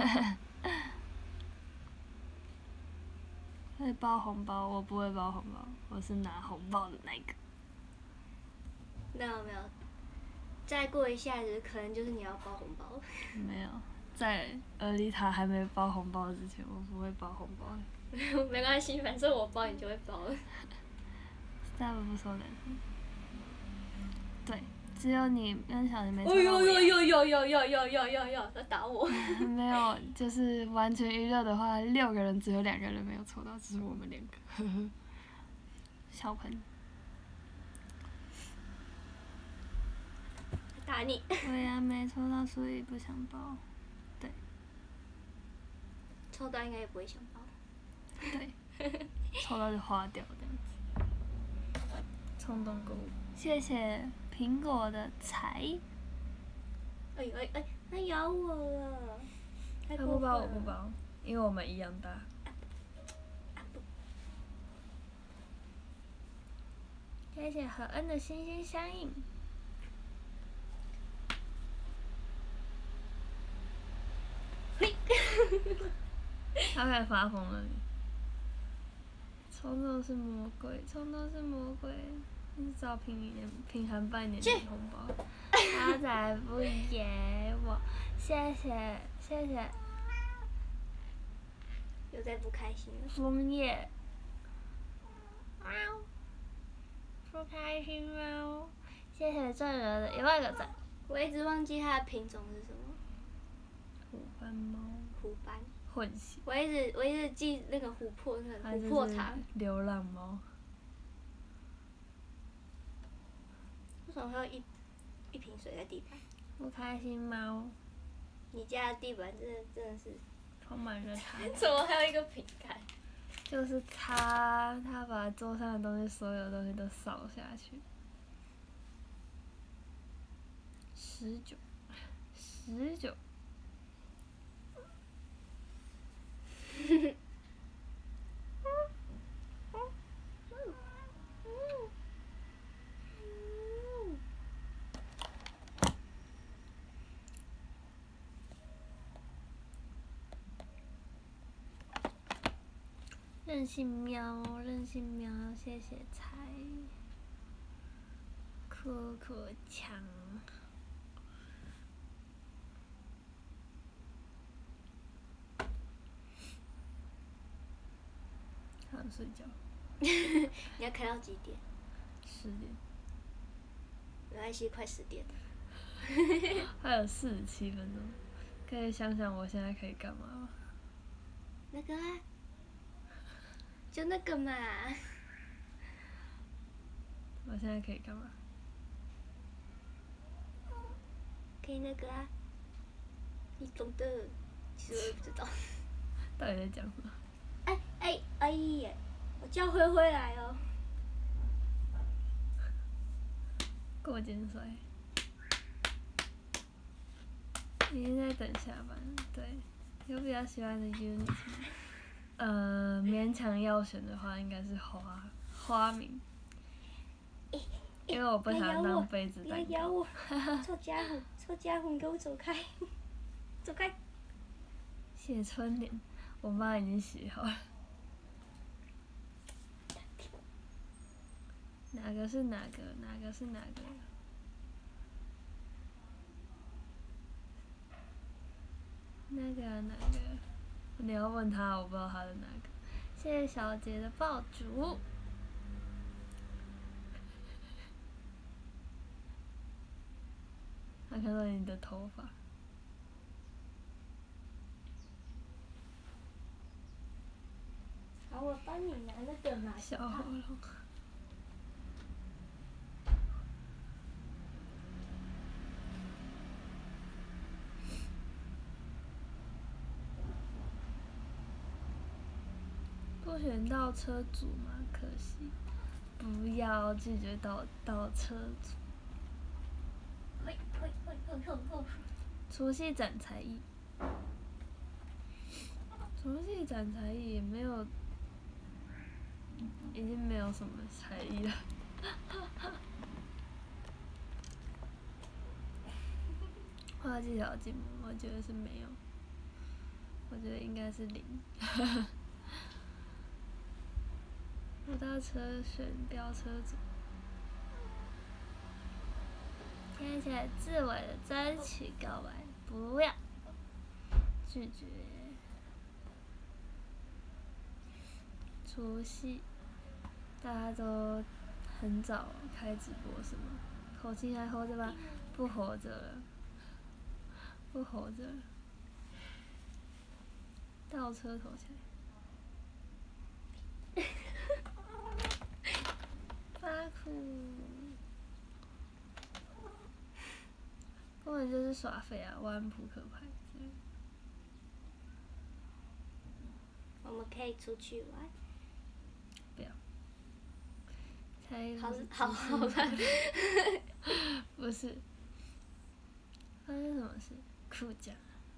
会包红包，我不会包红包，我是拿红包的那个。 没有没有，再过一下子可能就是你要包红包。 没有，在尔丽塔还没包红包之前，我不会包红包的。 没关系，反正我包你就会包了。 staff不收男生。对，只有你跟小林没抽到哦呦尾牙。 呦呦呦呦呦呦呦呦！在打我。 没有，就是完全娱乐的话，6个人只有2个人没有抽到，只是我们2个。小盆。 打你。 尾牙没抽到，所以不想包。对。 抽到应该也不会想包。 对。抽到就花掉这样子。冲动购物。谢谢苹果的财。 哎哎哎，它咬我了！ 他不包我不包，因为我们一样大。谢谢何恩的心心相印。 嘿。 他开始发疯了。冲动是魔鬼，冲动是魔鬼。你是找平寒拜年的红包。他才不野我，谢谢谢谢。 又在不开心了。 枫叶。喵。不开心喵。谢谢郑人的10000个赞。 我一直忘记它的品种是什么。 虎斑猫。 虎斑。 混血。 我一直记那个琥珀糖。 流浪猫。 为什么会有一瓶水在地板？ 不开心猫。 你家的地板真的是充满了他。 怎么还有一个瓶盖？ 就是他把桌上的东西，所有东西都扫下去。19。任性喵，谢谢菜。酷强。好想睡觉。 你要开到几点 ？10点。 没关系，快10点。 还有47分钟，可以想想我现在可以干嘛吗？ 那个啊，就那个嘛。 我现在可以干嘛？ 可以那个啊，你懂的。其实我也不知道。 到底在讲什么？ 哎呀！我叫灰灰来哦。 过肩摔。明天在等下班，对。有比较喜欢的 unit 吗？勉强要选的话，应该是花名。因为我不想当杯子蛋糕。 不要咬我！臭家伙，你给我走开！走开！ 写春联，我妈已经写好了。哪个是哪个？哪个是哪个？那个哪个？你要问他，我不知道他的哪个。谢谢小杰的爆竹。他看到你的头发。 好，我帮你拿那个嘛。 小喉咙。不选倒车组吗？可惜。不要拒绝倒车组。除夕展才艺。除夕展才艺也没有，已经没有什么才艺了。画技巧进步，我觉得是没有，我觉得应该是0。不到车选飙车组。谢谢志伟的争取告白，不要拒绝。除夕，大家都很早开直播是吗？口气还活着吧？不活着了，不活着了。倒车头起来。发哭。根本就是耍废啊，玩扑克牌之类的。 我们可以出去玩。 不要。才好了。 不是。发生什么事？酷奖。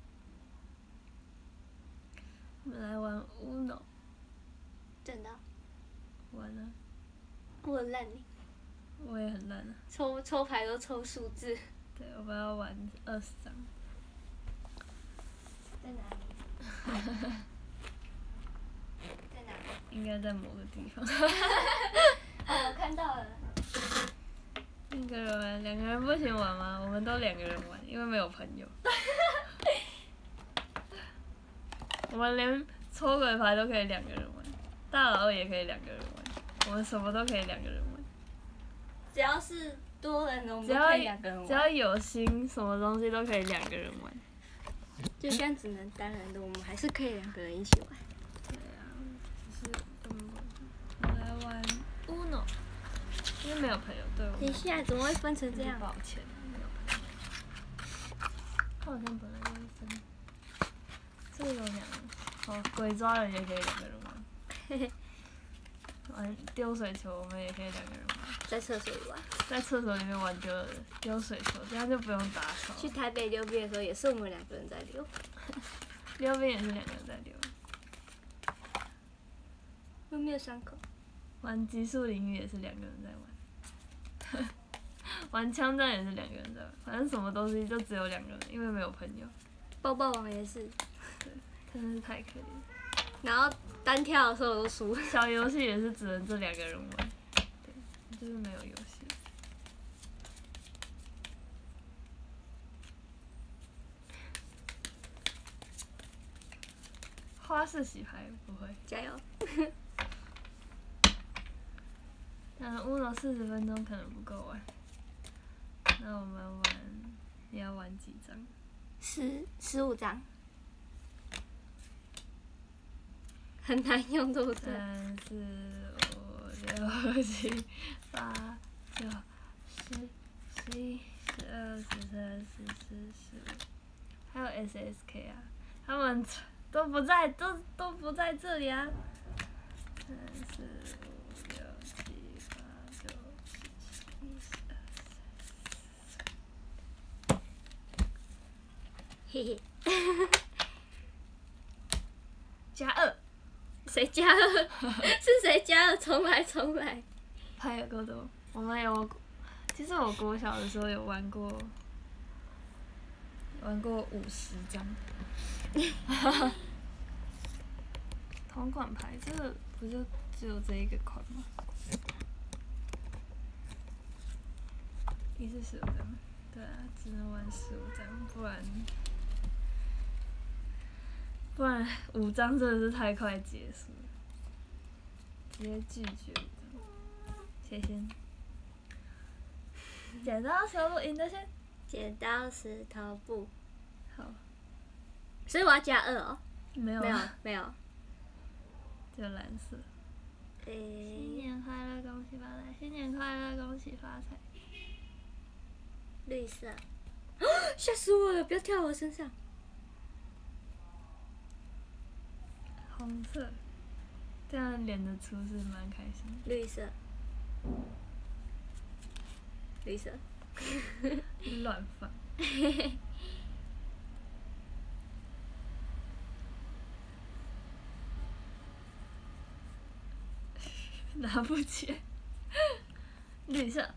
我们来玩 Uno。 真的。 玩啊。 我很烂你。 我也很烂啊。 抽牌都抽数字。 对，我们要玩20张。 在哪里？在哪里？ 应该在某个地方。 哦，我看到了。 一个人玩，2个人不行玩吗？我们都2个人玩，因为没有朋友。我们连抽鬼牌都可以2个人玩，大老二也可以2个人玩，我们什么都可以2个人玩。 只要是多人的，我们都可以2个人玩。 只要有心，什么东西都可以2个人玩。 就像只能单人的，我们还是可以2个人一起玩。 对啊，只是我们来玩 Uno， 因为没有朋友，对我。 等一下，怎么会分成这样？ 抱歉，没有朋友。好像本来就是分这个有2个。哦，鬼抓人也可以2个人玩。 嘿嘿， 玩丢水球，我们也可以2个人玩。 在厕所里玩。 在厕所里面玩丢水球，这样就不用打扫。 去台北溜冰的时候，也是我们2个人在溜。 溜冰也是2个人在溜。 又没有伤口。 玩极速领域也是2个人在玩。玩枪战也是2个人在玩，反正什么东西就只有2个人，因为没有朋友。 抱抱网也是。 对，真是太可怜。 然后单挑的时候我都输。 小游戏也是只能这2个人玩，对，就是没有游戏。花式洗牌不会， 加油！ 但Uno 40分钟可能不够玩。那我们玩，你要玩几张 15张。很难用，对不对 ？3、4、5、6、7、8、9、10、11、12、13、14、15，还有 SSK 啊，他们都不在这里啊。3、4、5、6、7、8、9、10、11、12。 嘿嘿。 +2。 谁加2？是谁加2？重来。 牌有够多，我们有，其实我国小的时候有玩过50张。同款牌，这个不就只有这一个款吗？1次15张，对啊，只能玩15张，不然5张真的是太快结束了，直接拒绝5张。谁先？剪刀石头布，赢的先。 剪刀石头布。 好。 所以我要加2哦。 没有。 没有。 就蓝色。新年快乐，恭喜发财！新年快乐，恭喜发财！ 绿色。吓死我了！不要跳我身上。 红色。这样连得出是蛮开心的。 绿色。绿色。 乱放。拿不起来。绿色。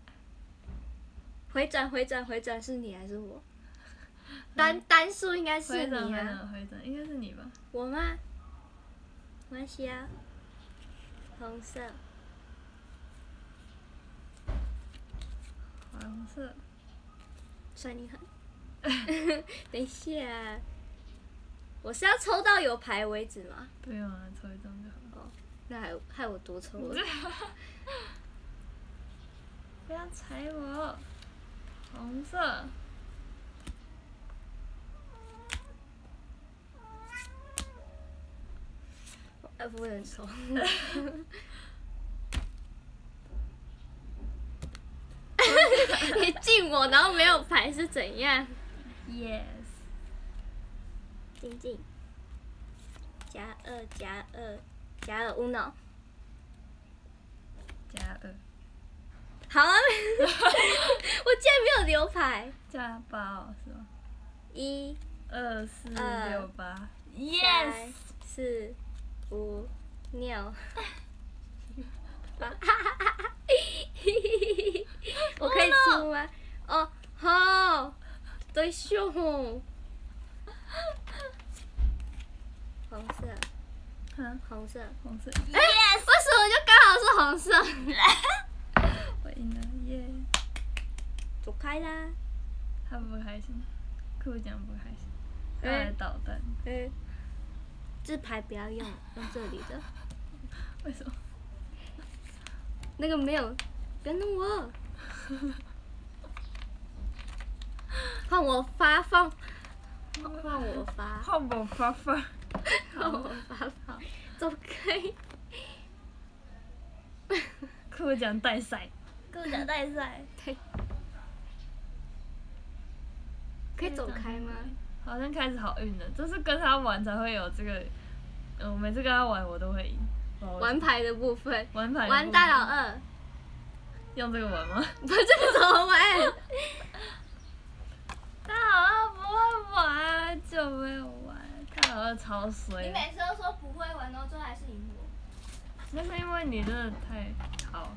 回转是你还是我？单数应该是你啊。 回转应该是你吧？ 我吗？没关系啊。红色。 黄色。 算你狠。等一下，我是要抽到有牌为止吗？ 不用啊，抽1张就好。 哦，那还害我多抽了。 不要踩我。红色。 不能抽。你进我，然后没有牌是怎样 ？Yes。 进。+2，Uno。 +2。 好啊，我竟然没有留牌。 +8哦，是吗 ？1、 2、4、6、8。 Yes。4、5、6、8。我可以出吗？哦，好，对秀。红色。红色。Yes。为什么就刚好是红色？ 我赢了，耶！ 走开啦！ 他不开心，酷酱不开心，他来捣蛋。 这牌不要用这里的。 为什么？ 那个没有，不要弄我。换我发放。换我发。 换我发放。 换我发放。走开。 酷酱带赛。酷酱带赛。 可以走开吗？ 好像开始好运了，就是跟他玩才会有这个。我每次跟他玩，我都会赢。 玩牌的部分， 玩牌。 玩大老二。 用这个玩吗？ 不，这个怎么玩？ 大老二不会玩就没有玩，大老二超衰。 你每次都说不会玩，然后最后还是赢我。 那是因为你真的太好。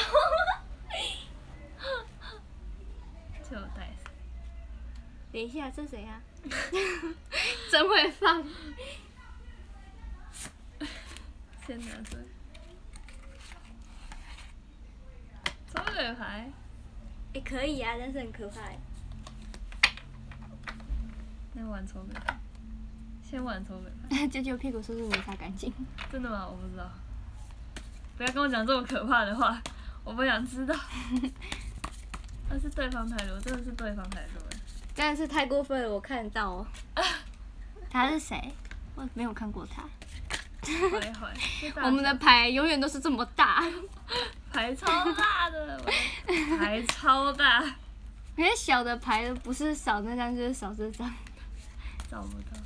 就带谁？ 等一下，这谁啊？真会放。 先拿出来。抽鬼牌。 可以啊，但是很可怕。 那玩抽鬼牌。先玩抽鬼牌。 舅舅屁股是不是没擦干净？ 真的吗？我不知道。不要跟我讲这么可怕的话，我不想知道。那是对方太弱，真的是对方太弱。 真的是太过分了，我看得到哦。他是谁？我没有看过他。我们的牌永远都是这么大。 牌超大的，牌超大。 因为小的牌不是少那张就是少这张。 找不到。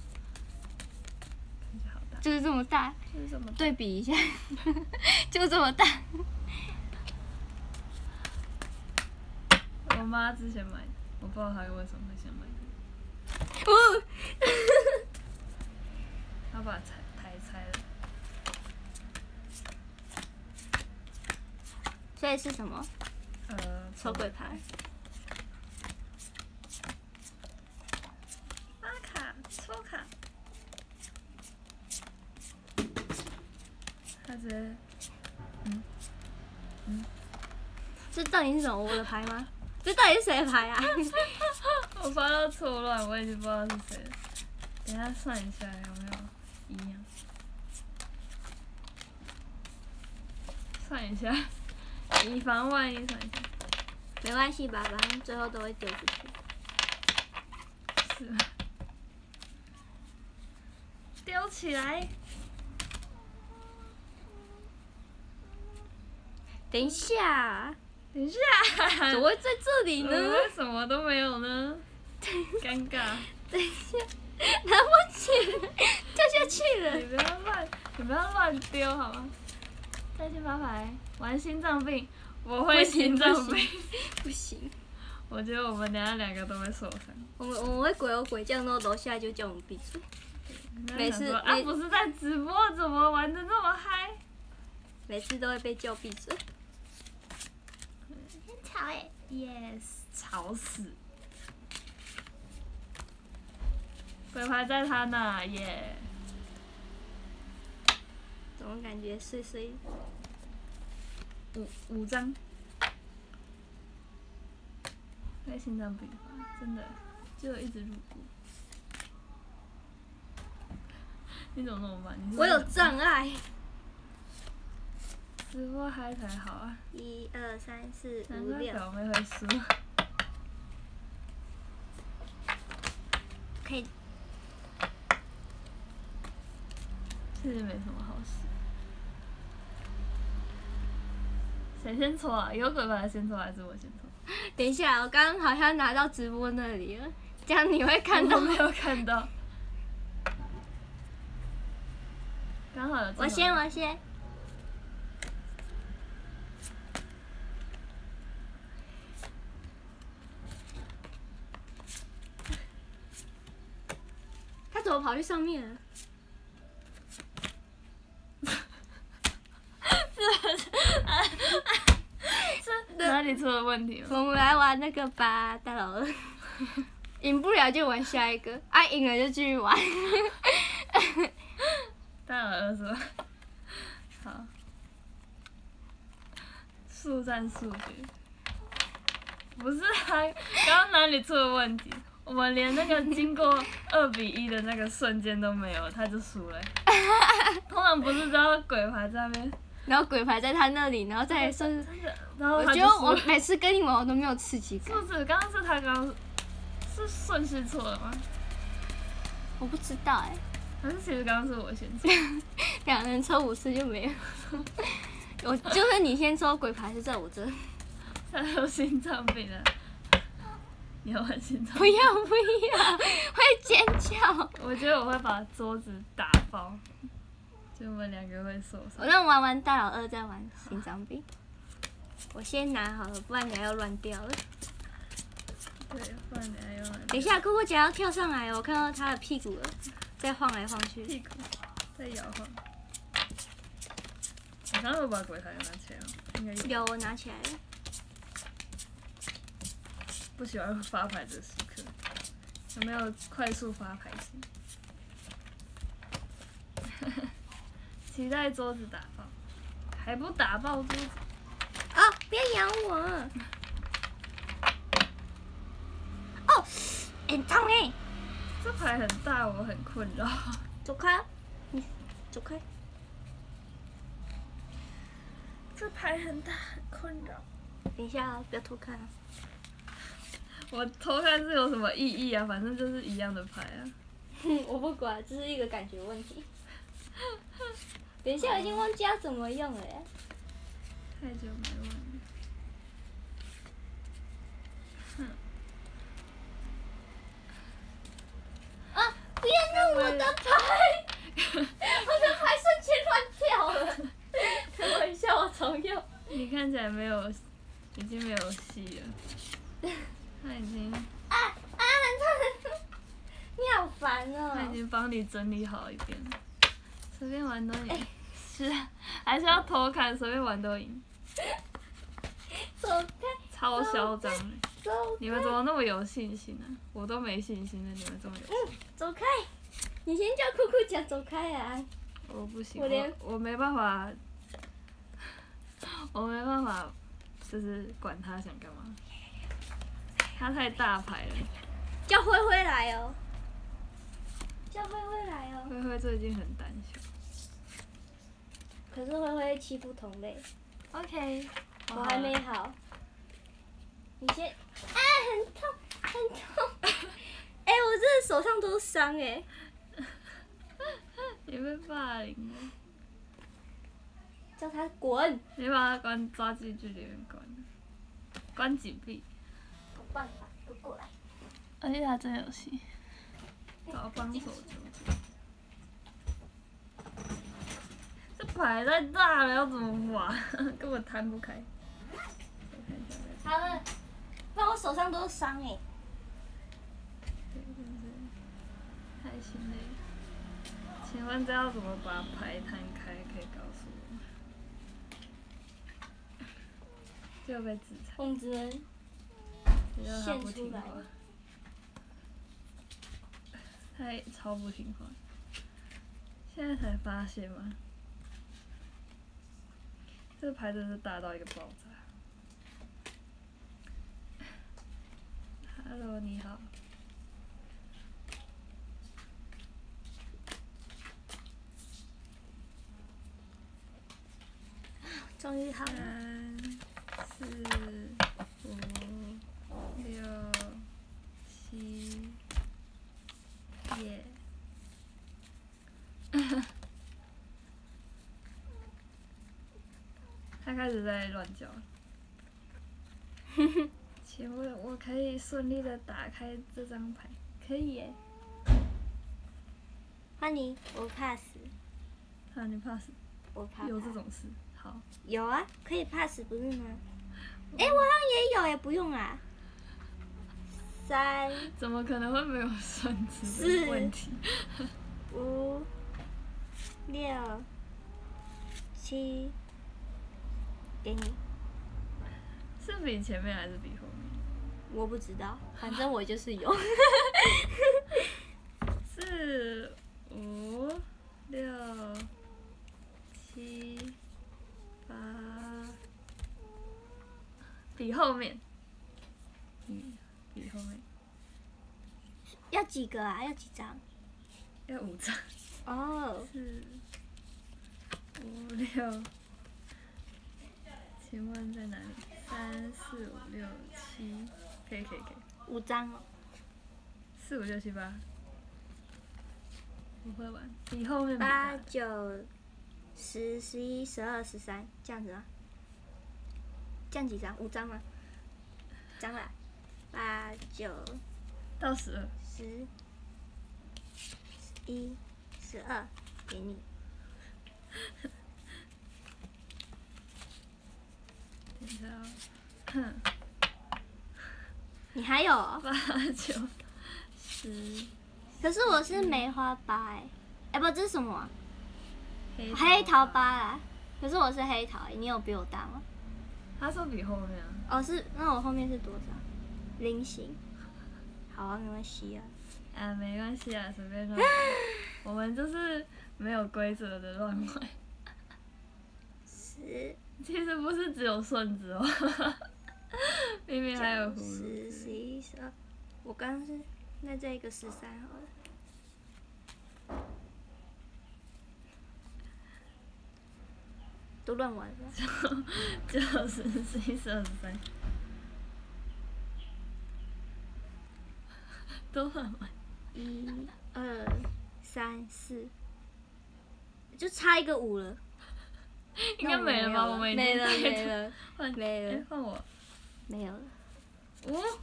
就是这么大。 就是这么大。 对比一下。就这么大。 我妈之前买的，我不知道她为什么会先买的。她把台拆了。 所以是什么？抽鬼牌。 发卡，抽卡。他直接， 这到底是什么？我的牌吗？这到底是谁的牌啊？ 我发到错乱，我已经不知道是谁了。等一下算一下有没有一样。算一下，以防万一算一下。 没关系吧，反正最后都会丢出去。 是啊。丢起来。 等一下。 等一下。 怎么会在这里呢？ 为什么都没有呢？尴尬。 等一下，拿不起，掉下去了。 你不要乱丢好吗？再去发牌，玩心脏病，我会心脏病。 不行。 我觉得我们等下两个都会受伤。 我们会鬼吼鬼叫，然后楼下就叫我们闭嘴。每次啊，不是在直播，怎么玩的这么嗨？ 每次都会被叫闭嘴。 很吵哎 ！Yes， 吵死！鬼牌在他那耶。 怎么感觉碎碎 ？5张。会心脏病发，真的，就一直路过。你怎么那么慢？ 我有障碍。 直播嗨才好啊 ！1、2、3、4、5、6。难怪表妹会输。 可以。 其实没什么好事。谁先抽啊？有鬼牌先抽还是我先抽？ 等一下，我刚刚好像拿到直播那里了，这样你会看到。 我没有看到。刚好有。 我先。他怎么跑去上面了？ 是哪里出了问题吗？ 我们来玩那个吧，大老二。赢不了就玩下一个，赢了就继续玩。 大老二是吧？好。速战速决。不是啊，刚刚哪里出了问题？我们连那个经过2比1的那个瞬间都没有，他就输了。通常不是只要鬼牌在那边， 然后鬼牌在他那里，然后再顺。 然后我觉得我每次跟你玩我都没有刺激感。 是不是？刚刚是他是顺序错了吗？ 我不知道还是其实刚刚是我先抽。 2人抽5次就没了。我就是你先抽鬼牌是在我这。 他有心脏病了。 你要玩心脏？ 不要不要，会尖叫。 我觉得我会把桌子打爆，就我们2个会受伤。 我让玩完大老二再玩心脏病。我先拿好了，不然你还要乱掉了。 对，不然你还要玩。 等一下，酷酷姐要跳上来哦，我看到她的屁股了，在晃来晃去。 屁股在摇晃。你刚刚有把鬼台拿起来吗？应该有。 有，我拿起来了。 不喜欢发牌的时刻，有没有快速发牌型？期待桌子打爆，还不打爆桌子？ 哦，别咬我！哦，很痛哎！ 这牌很大，我很困扰。 走开！你走开！ 这牌很大，很困扰。 等一下，不要偷看啊！ 我偷看是有什么意义啊？反正就是一样的牌啊。 我不管，这是一个感觉问题。等一下，我已经忘记要怎么用了耶。 太久没玩了。 啊！不要弄我的牌！我的牌瞬间乱跳了。等我一下，我重用。 你看起来没有，已经没有戏了。他已经。 很痛！你好烦哦。 他已经帮你整理好一遍了，随便玩都赢。是，还是要偷看，随便玩都赢。 走开！ 超嚣张的。 走开！ 你们怎么那么有信心呢？我都没信心了，你们这么有信心。 走开！你先叫酷酷讲走开啊！ 我不行，我没办法，我没办法，就是管他想干嘛。他太大牌了。 叫灰灰来哦！叫灰灰来哦！ 灰灰最近很胆小。 可是灰灰欺负同类。 OK。 我还没好。你先。啊，很痛，很痛！哎、我这手上都是伤哎。 你被霸凌了。 叫他滚！ 你把他抓进去里面关紧闭。 有办法，都过来。 而且他真有戏。找帮手求救。这牌太大了，要怎么玩？根本摊不开。 好了，不然我手上都是伤哎。 太心累了。请问这要怎么把牌摊开？可以告诉我吗？就被制裁。 我们只能现出来。 他超不听话。现在才发现吗？这个牌真是大到一个爆炸。Hello， 你好。 终于好了。 3、4、5、6、7，耶！他开始在乱叫。请问我可以顺利的打开这张牌？可以耶。 换你，我怕死。 啊，你怕死？ 我怕。 有这种事？好。 有啊，可以怕死不是吗？哎、我好像也有哎，不用啊。3。 怎么可能会没有算值的问题 ？5、6、7，给你。 是比前面还是比后面？ 我不知道，反正我就是有。 4、5、6、7、8，比后面。比后面。 要几个啊？要几张？ 要5张。 哦。 4、5、6，请问在哪里？3、4、5、6、7，可以。 5张哦。 4、5、6、7、8。不会玩，比后面比大。 8、9、10、11、12、13，这样子吗？这样几张？5张吗？张啦。 8、9 到12。 10、11、12，给你。 等一下哦。 你还有、哦？ 8、9、10。 可是我是梅花8哎，不，这是什么、啊？ 黑桃8啊。可是我是黑桃，你有比我大吗？ 他说比后面啊。 哦，是，那我后面是多少？0型。好啊，没关系啊。 啊，没关系啊，随便乱玩。我们就是没有规则的乱玩。 10。 其实不是只有顺子哦，明明还有葫芦。 10、11、12。我刚刚是，那这个13好了。都乱玩了。 9、10、11、12、13。都乱玩。 1、2、3、4，就差一个5了。 应该没了吧？我们已经没了没了换没了， 换我。 没有了。 5、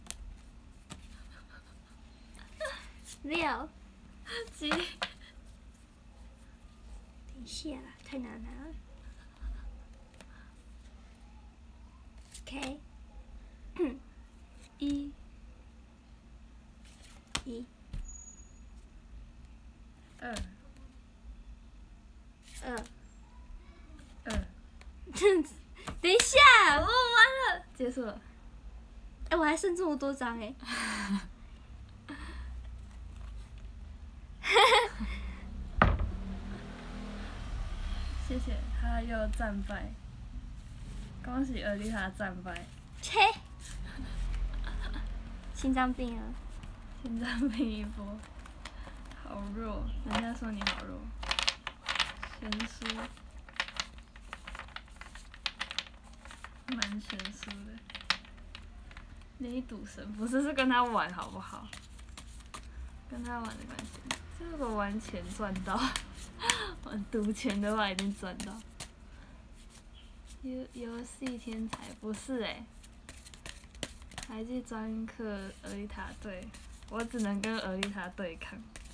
6。 7。 等一下啦，太难了。OK。 1、 1、 2、 2。 2。 等一下， 哦，完了，结束了。 哎，我还剩这么多张哎。 谢谢，他又战败。恭喜尔丽塔战败。 切。心脏病了。 心脏病一波。好弱，人家说你好弱。悬殊。蛮悬殊的。那一赌神不是跟他玩好不好？跟他玩的关系。如果玩钱赚到，玩赌钱的话一定赚到。游戏天才不是还去专克尔丽塔队，我只能跟尔丽塔对抗。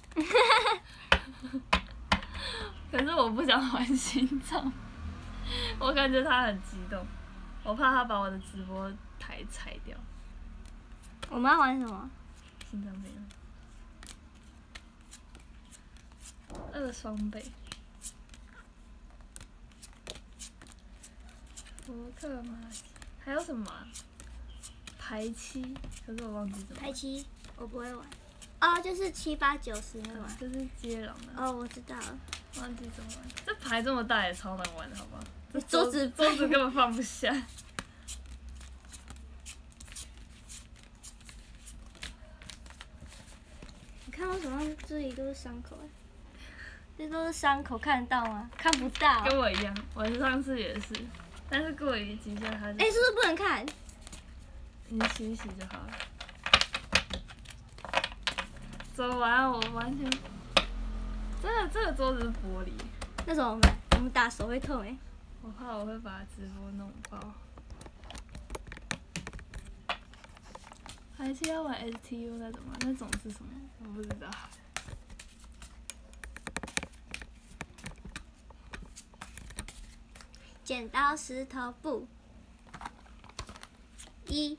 可是我不想玩心脏，我感觉他很激动，我怕他把我的直播台拆掉。 我们要玩什么？ 心脏病了。2双倍。福克马还有什么啊？排七，可是我忘记怎么玩。 排七，我不会玩。哦，就是7、8、9、10那玩。 这是接龙的。 哦，我知道了。 忘记怎么玩。这牌这么大也超难玩的，好不好？这桌子根本放不下。 你看我手上这里都是伤口这都是伤口，看得到吗？看不到。 跟我一样，我上次也是，但是过于极限它就。 是不是不能看？ 你洗一洗就好了。走完我完全，真的这个桌子是玻璃。 那怎么办？我们打手会痛我怕我会把直播弄爆。还是要玩 STU 那种吗？那种是什么？我不知道。 剪刀石头布。1。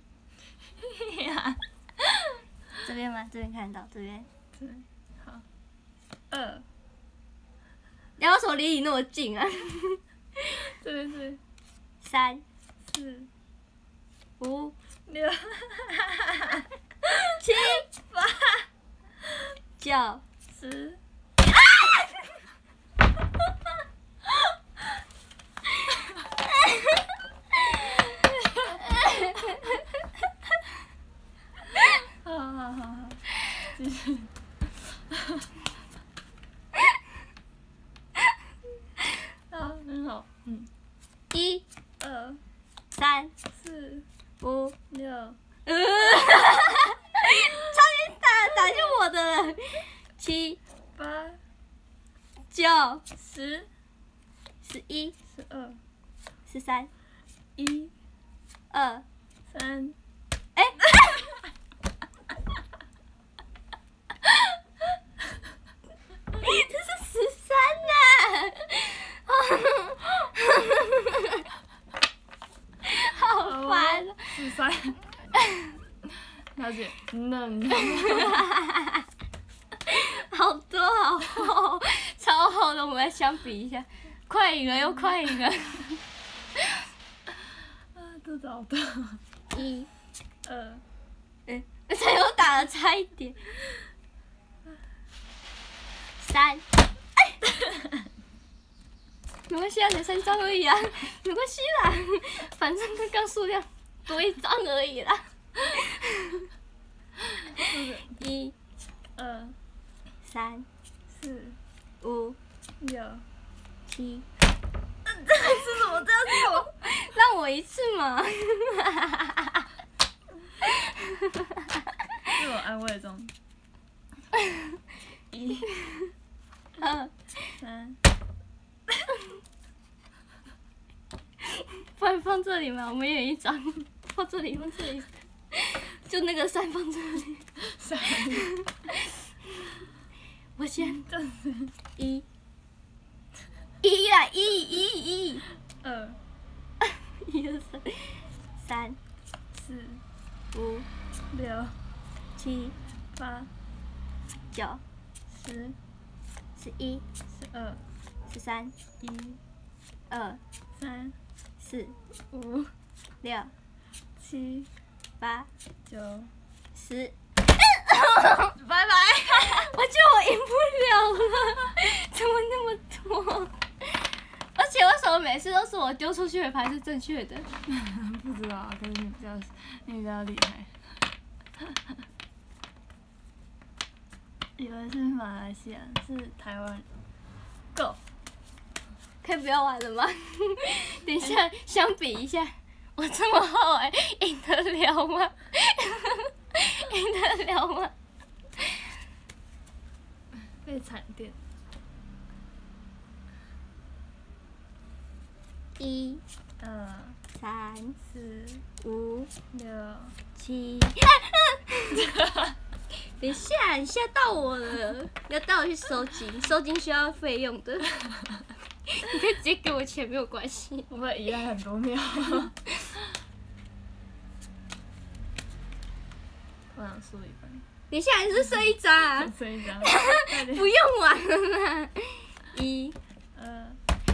这边吗？这边看得到，这边。 对，好。2。 你为什么离你那么近啊？ 这边是。 3、 4、 5、 6、 7、8、9、 10。好，继续。很好，1、 2、 3、 4、 5、 6。 差点打进我的了。7、 8、 9、 10、 11、 12、 13、 1、 2、 3。 33。了解， 好多好厚，超厚的，我们来相比一下，快赢了又快赢了。 肚子好痛。 1、 2， 才有打的差一点。3，没关系啊，才3张而已啊，没关系啦，反正刚刚数量多1张而已啦。1、 2、 3、 4、 5、 6、 7， 这是什么？这是什么？ 让我一次嘛。 自我安慰中。1、 2、 3。 不然放这里嘛，我们也一张，放这里，放这里，就那个3放这里。 3。 我先这是 1啦，1。 2、 1、2、3、 4、 5、 6、 7、 8、 9、 10、 11、 12、 13、 1、 2、 3、 4、 5、 6、 7、 8、 9、 10。 拜拜。 我觉得我赢不了了，怎么那么多？而且为什么每次都是我丢出去的牌是正确的？ 不知道，可是你比较厉害。以为是马来西亚，是台湾。Go。 可以不要玩了吗？等一下相比一下，我这么厚赢得了吗？赢得了吗？ 被惨电。 1、 2、 3、 4、 5、 6、 7。等一下，你吓到我了！要带我去收金，收金需要费用的。你可以直接给我钱，没有关系。 我会依赖很多秒。我想输一半。 等一下，你是剩1张啊？ 剩一张。 不用玩了啦。1、 2。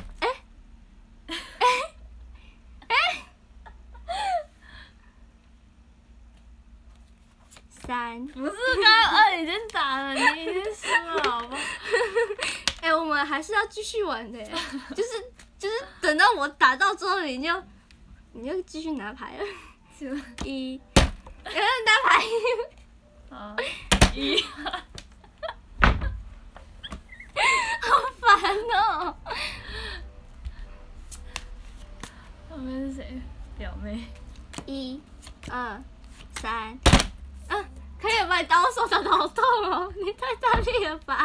3。 不是，刚刚2已经打了，你已经输了，好不好？ 我们还是要继续玩的，就是等到我打到之后，你就继续拿牌了。1，拿牌。 好，1。 好烦哦。 后面是谁？表妹。 1、2、3。可以把你打我手打得好痛哦！你太大力了吧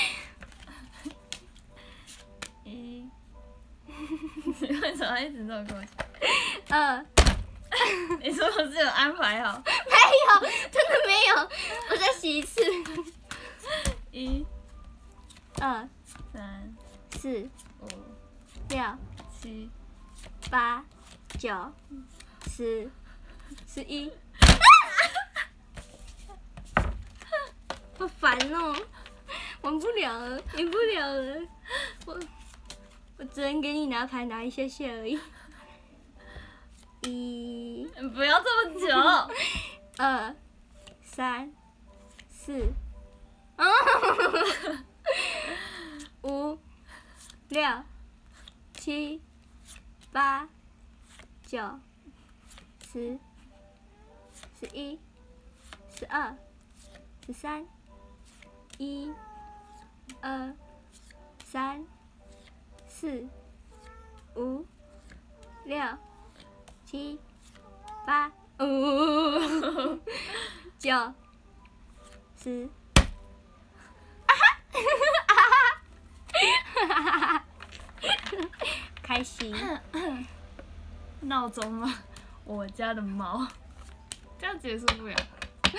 1。你为什么一直这么跟我讲？2。 你是不是有安排好？ 没有，真的没有。我再洗一次。 1、 2、 3、 4、 5、 6、 7、 8、 9、10、11。好烦哦，玩不了了，赢不了了。我只能给你拿牌拿一下下而已。1、 不要这么久。 2、3、4、5、6、7、8、9、10、11、12、13。1、2、3、4、5、6、7、8、5、9、10。开心。 闹钟吗？我家的猫。这样结束不了。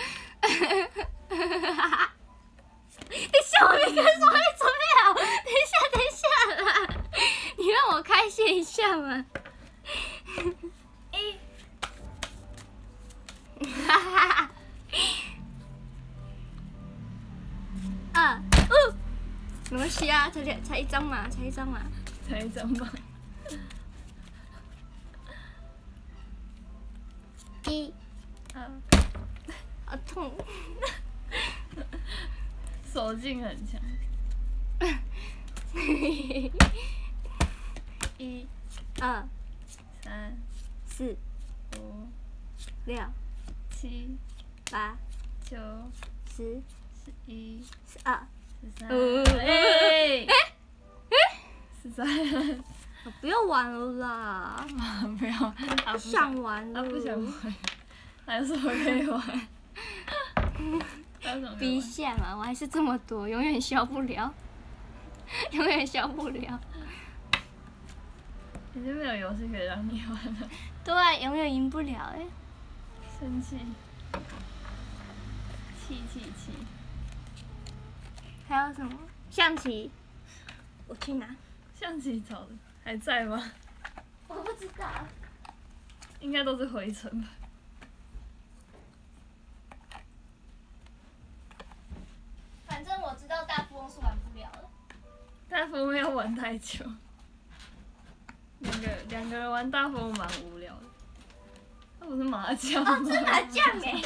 等一下，我没跟说会准备好。等一下啦，你让我开心一下嘛。 1、 关系啊，才一张嘛，才一张嘛。 才一张吧。 1、 啊， 好痛。 手劲很强。 1、 1、 2、 3、 4、 5、 6、 7、 8、 9、 10、 11、 12。 13。哎13。 不要玩了啦！ 不要，他不想玩了。 他不想玩，还有什么可以玩？还有什么可以玩？ 比一下嘛，我还是这么多，永远消不了，永远消不了。 已经没有游戏可以让你玩了。 对，永远赢不了哎。 生气，气。 还有什么？象棋，我去拿。 象棋找的还在吗？ 我不知道。 应该都是回程吧。 反正我知道大富翁是玩不了了。 大富翁要玩太久，两个人玩大富翁蛮无聊的。那不是麻将吗？ 哦，这麻将哎。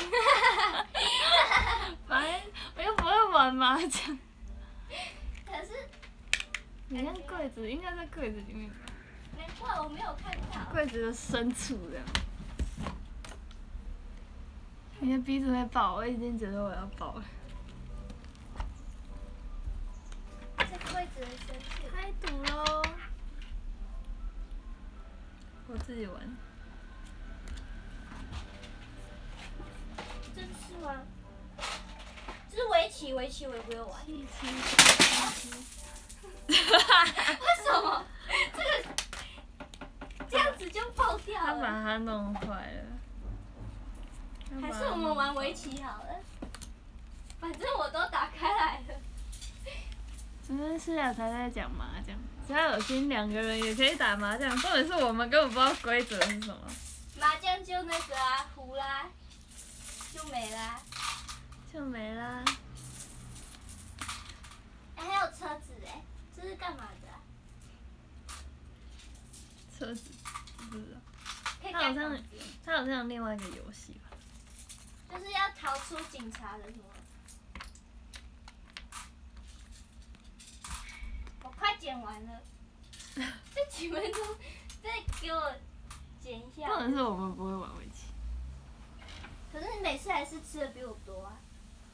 我又不会玩麻将。 可是。 你看柜子，应该在柜子里面吧？ 难怪我没有看到。 柜子的深处这样。你的鼻子会爆，我已经觉得我要爆了。 这柜子的深处。 开赌喽！我自己玩。 这是吗？这是围棋，围棋我也不会玩。为什么？这样子就爆掉了。 他把它弄坏了。 还是我们玩围棋好了，反正我都打开来了。 昨天思雅才在讲麻将，只要有心两个人也可以打麻将，重点是我们根本不知道规则是什么。 麻将就那个啊，胡啦，就没啦。 就没啦。 还有车子哎，这是干嘛的啊？ 车子，不知道。 可以他好像有另外一个游戏吧。 就是要逃出警察的什么？我快剪完了，这几分钟再给我剪一下。 不能是我们不会玩围棋。 可是你每次还是吃的比我多啊。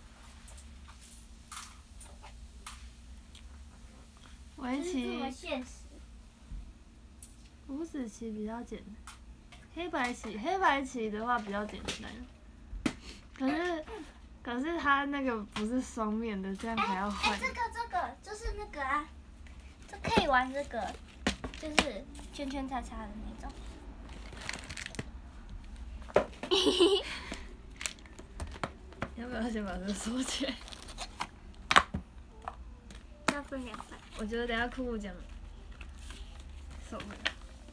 围棋。 这么现实。 五子棋比较简单，黑白棋的话比较简单。可是它那个不是双面的，这样还要换。 这个就是那个啊，这可以玩这个，就是圈圈叉叉的那种。 要不要先把这个收起来？ 要分2份。 我觉得等下酷酷讲收回来。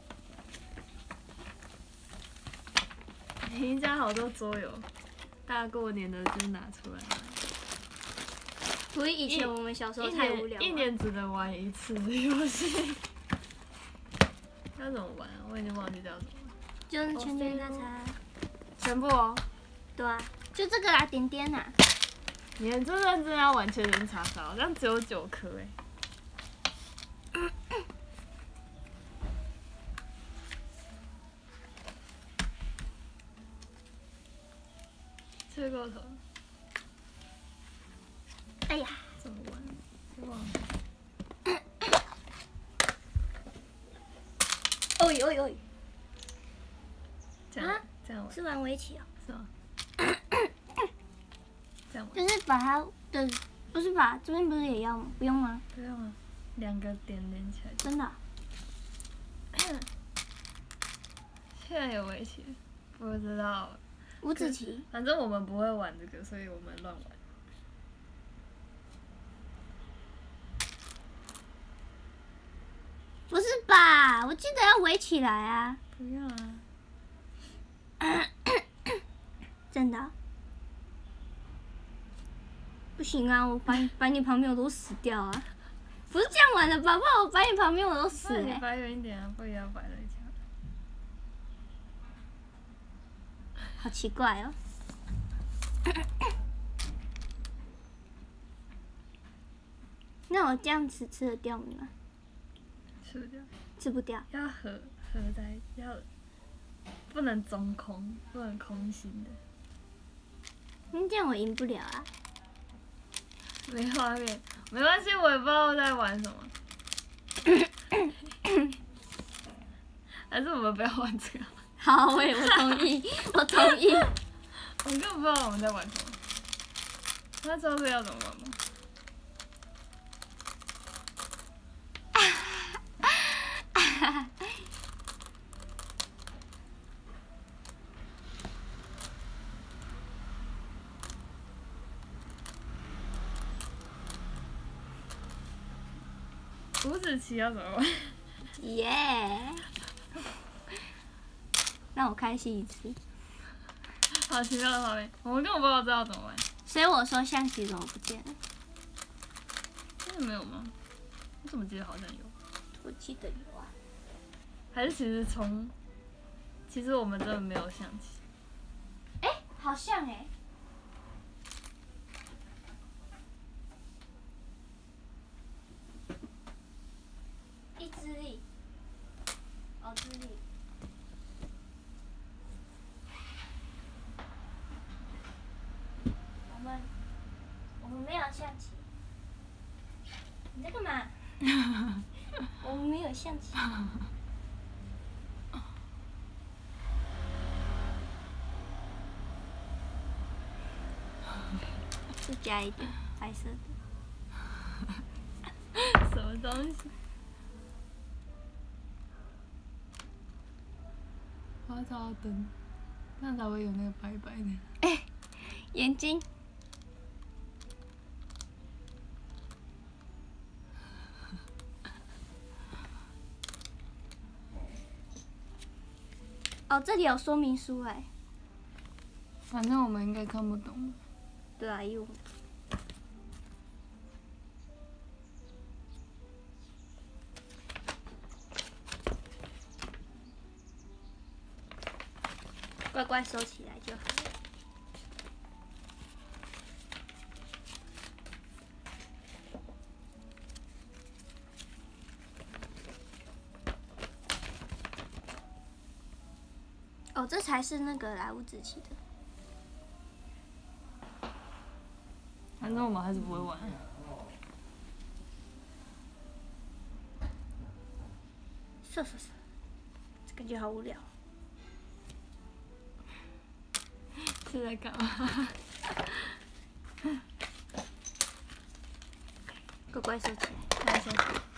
你家好多桌游，大过年的就拿出来。 不是以前我们小时候太无聊了。 一年只能玩一次的游戏。要怎么玩啊？我已经忘记叫什么了。 就是圈圈叉叉。 全部哦。 对啊，就这个啦，点点啦。 你们这认真要玩圈圈叉叉，好像只有9颗哎。吃过头。 哎呀， 怎么玩？忘了。 哦呦呦！ 这样玩是玩围棋哦。 是吗？这样玩。 就是把它的，不是把这边不是也要吗？不用吗？ 不用啊，2个点连起来。 真的？ 现在有围棋？不知道。 五子棋。 反正我们不会玩这个，所以我们乱玩。 不是吧？我记得要围起来啊。 不要啊。 真的？不行啊！我把你旁边我都死掉啊！ 不是这样玩的吧？不然我摆你旁边我都死你哎、 摆远一点啊，不一样摆在一起。 好奇怪哦。那我这样吃得掉吗？ 吃不掉， 吃不掉。 要合在，要不能中空，不能空心的。 这样我赢不了啊。 没画面，没关系，我也不知道在玩什么。还是我们不要玩这个。 好，我同意，我同意。 我根本不知道我们在玩什么。他知道这要怎么玩吗？五子棋要怎么玩？ 耶！让我开心一次。 好奇妙的画面，我们根本不知道这要怎么玩。 所以我说象棋怎么不见了？ 真的没有吗？我怎么记得好像有？ 我记得有啊。 还是其实我们真的没有象棋。 好像哎。意志力，智力。我们没有象棋。你在干嘛？我们没有象棋。再加一点白色的。 什么东西？我要找到灯，这样才会有那个白白的。 眼睛。哦，这里有说明书哎。 反正我们应该看不懂。 对啊，因为乖乖收起来就好了。哦，这才是那个五子棋的。 反正我们还是不会玩。 这感觉好无聊。 是在干嘛？ 乖乖收起来。 看一下。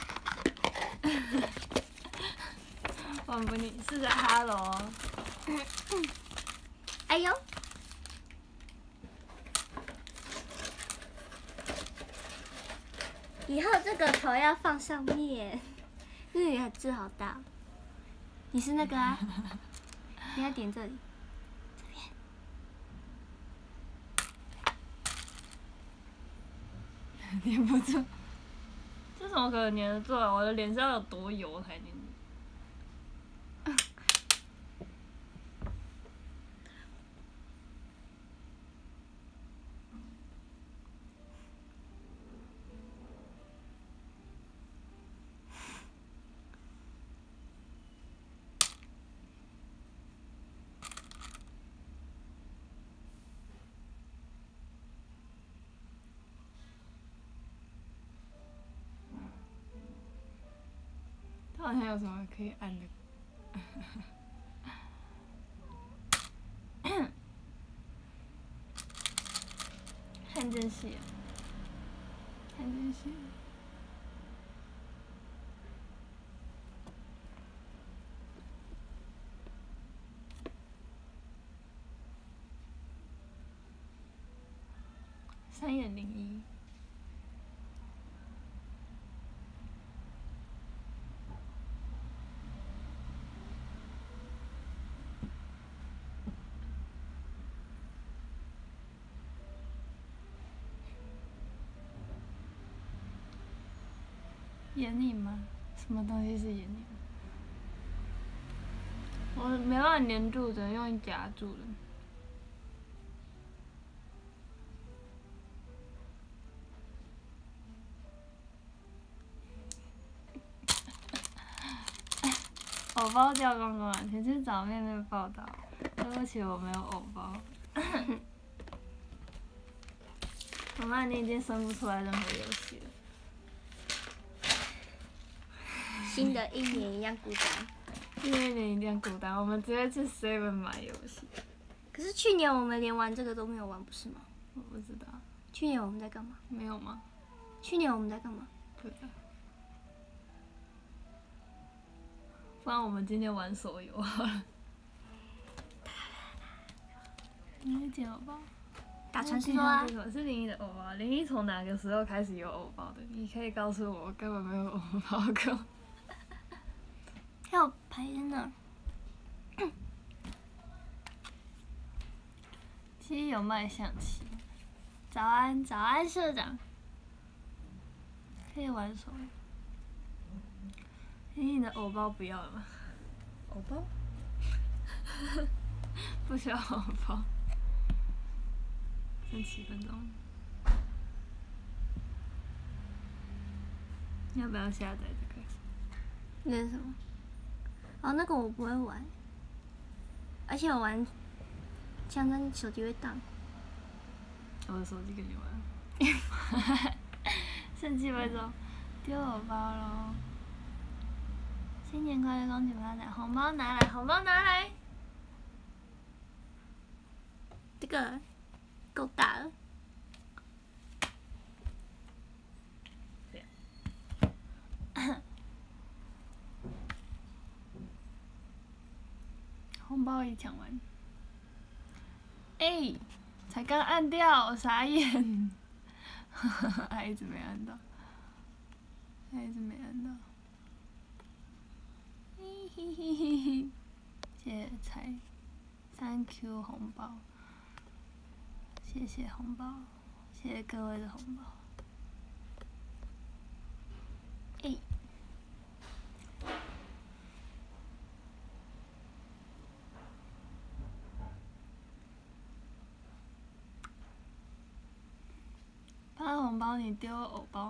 我们不你是在哈喽。 哎呦！以后这个头要放上面，那个字好大。你是那个啊？你要点这里，这边。粘不住。这怎么可能粘得住啊？我的脸上有多油才粘住？它好像有什么可以按的？看真戏，看真戏。3.01。 眼影吗？什么东西是眼影？我没办法粘住，只能用夹住的。偶包掉光光了，请去找妹妹报道。对不起，我没有偶包。我妈，你已经生不出来任何游戏了。 新的一年一样孤单。 新的一年一定孤单，我们直接去 Seven 买游戏。 可是去年我们连玩这个都没有玩，不是吗？ 我不知道。 去年我们在干嘛？ 没有吗？ 去年我们在干嘛？ 不知道。不然我们今天玩手游好了。你会捡偶包？ 打传说啊！ 是林一的偶包。林一从哪个时候开始有偶包的？你可以告诉我，我根本没有偶包过。 还有牌在那。 其实有卖象棋。早安，早安，社长。可以玩手游。你的偶包不要了吗？偶包？不需要偶包。剩7分钟。要不要下载这个？ 那是什么？哦，那个我不会玩，而且我玩，象征手机会当。 我的手机跟你玩。剩7分钟，丢偶包喽！新年快乐，恭喜发财！红包拿来，红包拿来！ 这个够大了。 红包已抢完。哎，才刚按掉，傻眼！还一直没按到，还一直没按到。嘿嘿嘿嘿嘿，谢谢菜 ，Thank you 红包，谢谢红包，谢谢各位的红包。哎。发红包你丢偶包，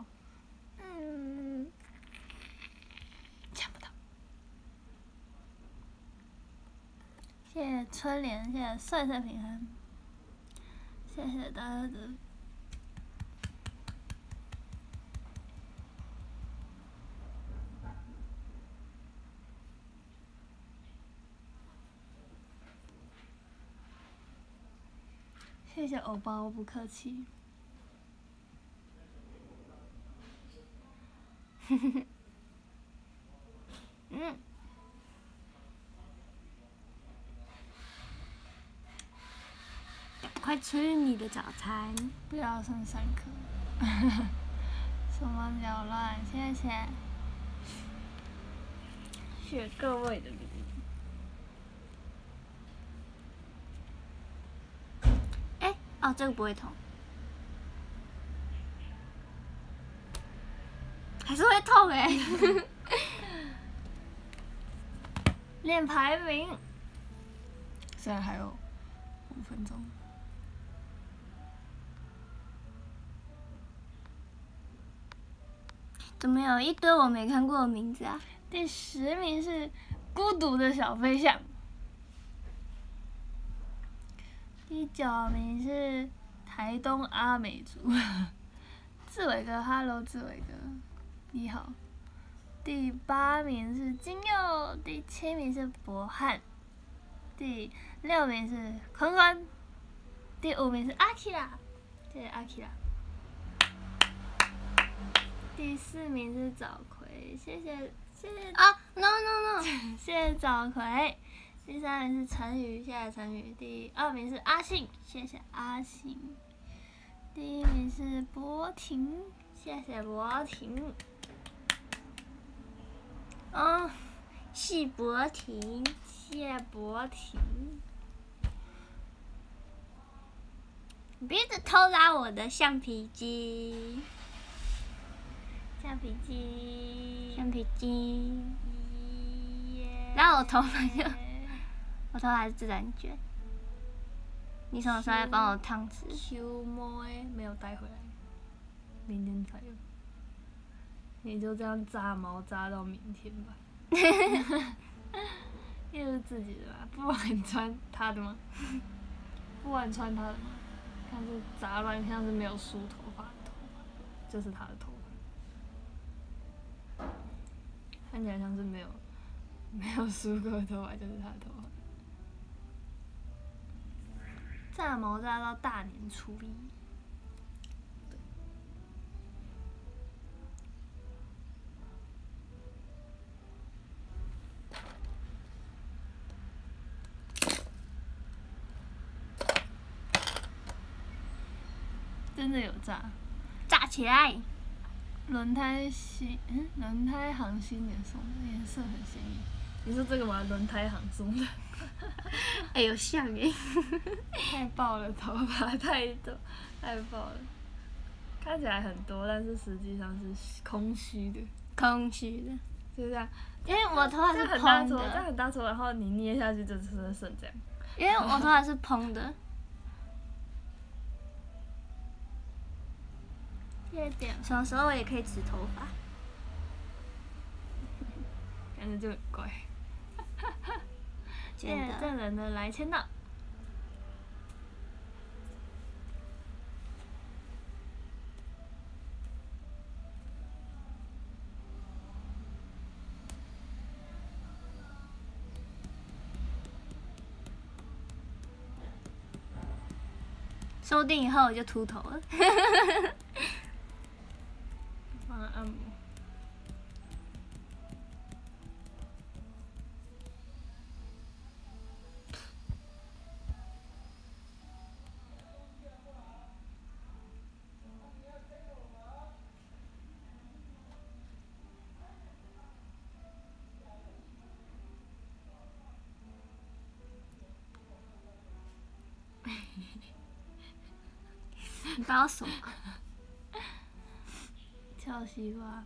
抢不到。谢谢春联，谢谢岁岁平安，谢谢大家的。谢谢偶包，不客气。 快吃你的早餐！ 不要剩3颗。什么搅乱？谢谢。谢各位的礼物。 哦，这个不会痛，还是会痛哎。 练排名，虽然还有5分钟。 怎么有一堆我没看过的名字啊？ 第10名是孤独的小飞象。第9名是台东阿美族，志伟哥 ，Hello， 志伟哥，你好。第8名是金佑，第7名是博翰，第6名是坤坤，第5名是阿基拉，谢谢阿基拉。第4名是早葵，谢谢。 啊 ，no， 谢谢早葵。第3名是陈宇，谢谢陈宇。第2名是阿信，谢谢阿信。第1名是博婷，谢谢博婷。 哦，是博婷， 谢博婷。 你别一直偷拉我的橡皮筋。 橡皮筋。 橡皮筋。 耶。 然后我头发还是自然卷。你什么时候来帮我烫直 ？Q 摸没有带回来，明天才有。你就这样扎毛扎到明天吧。又是自己的吧？不然穿他的吗？不然穿他的吗？看这杂乱，像是没有梳头发的头发，就是他的头发。看起来像是没有梳过的头发，就是他的头发。炸毛炸到大年初一。真的有炸， 炸起来！ 轮胎行新年送的，颜色很鲜艳。你说这个吗？轮胎行送的。 哎，有像耶！ 太爆了，头发太多，太爆了。看起来很多，但是实际上是空虚的。 空虚的。 就这样。 因为我头发是蓬的。 这很大撮，然后你捏下去就只剩这样。 因为我头发是蓬的。什么时候我也可以直头发？ 感觉就很怪。见证人的来签到。 收定以后我就秃头了。 帮他按摩。 你帮我什么？ 翘西瓜。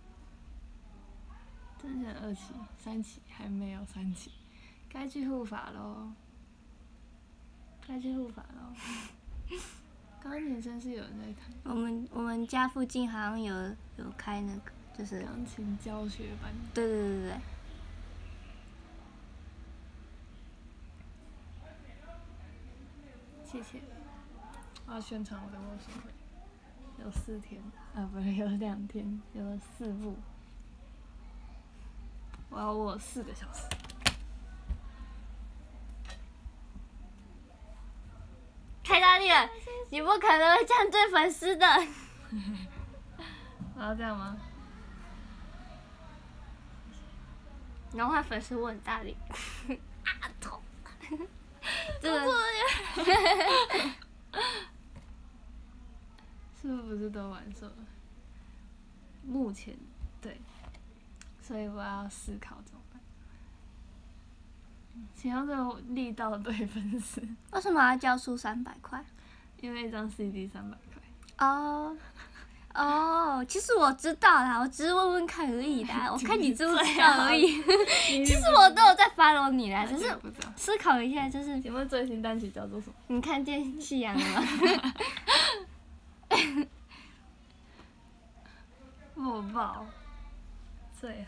甄选2期、3期还没有3期，该去护发喽。刚刚女生是有人在弹。 我们家附近好像有开那个，就是钢琴教学班。 对对对对。 谢谢。我要宣传我的握手会，有4天，不是有2天，有了4部。我要握4个小时。 太大力了，你不可能会这样对粉丝的。 我要这样吗？ 然后粉丝我很大力。啊痛！这个。 是不是都完手了？目前对，所以我要思考怎么办。请用这个力道对粉丝。 为什么要交出300块？ 因为一张 CD 300块。 其实我知道啦，我只是问问看而已啦，我看你知不知道而已。其实我都有在 follow 你啦，只是思考一下，就是。 请问最新单曲叫做什么？ 你看见夕阳了吗？ 默爆，最好。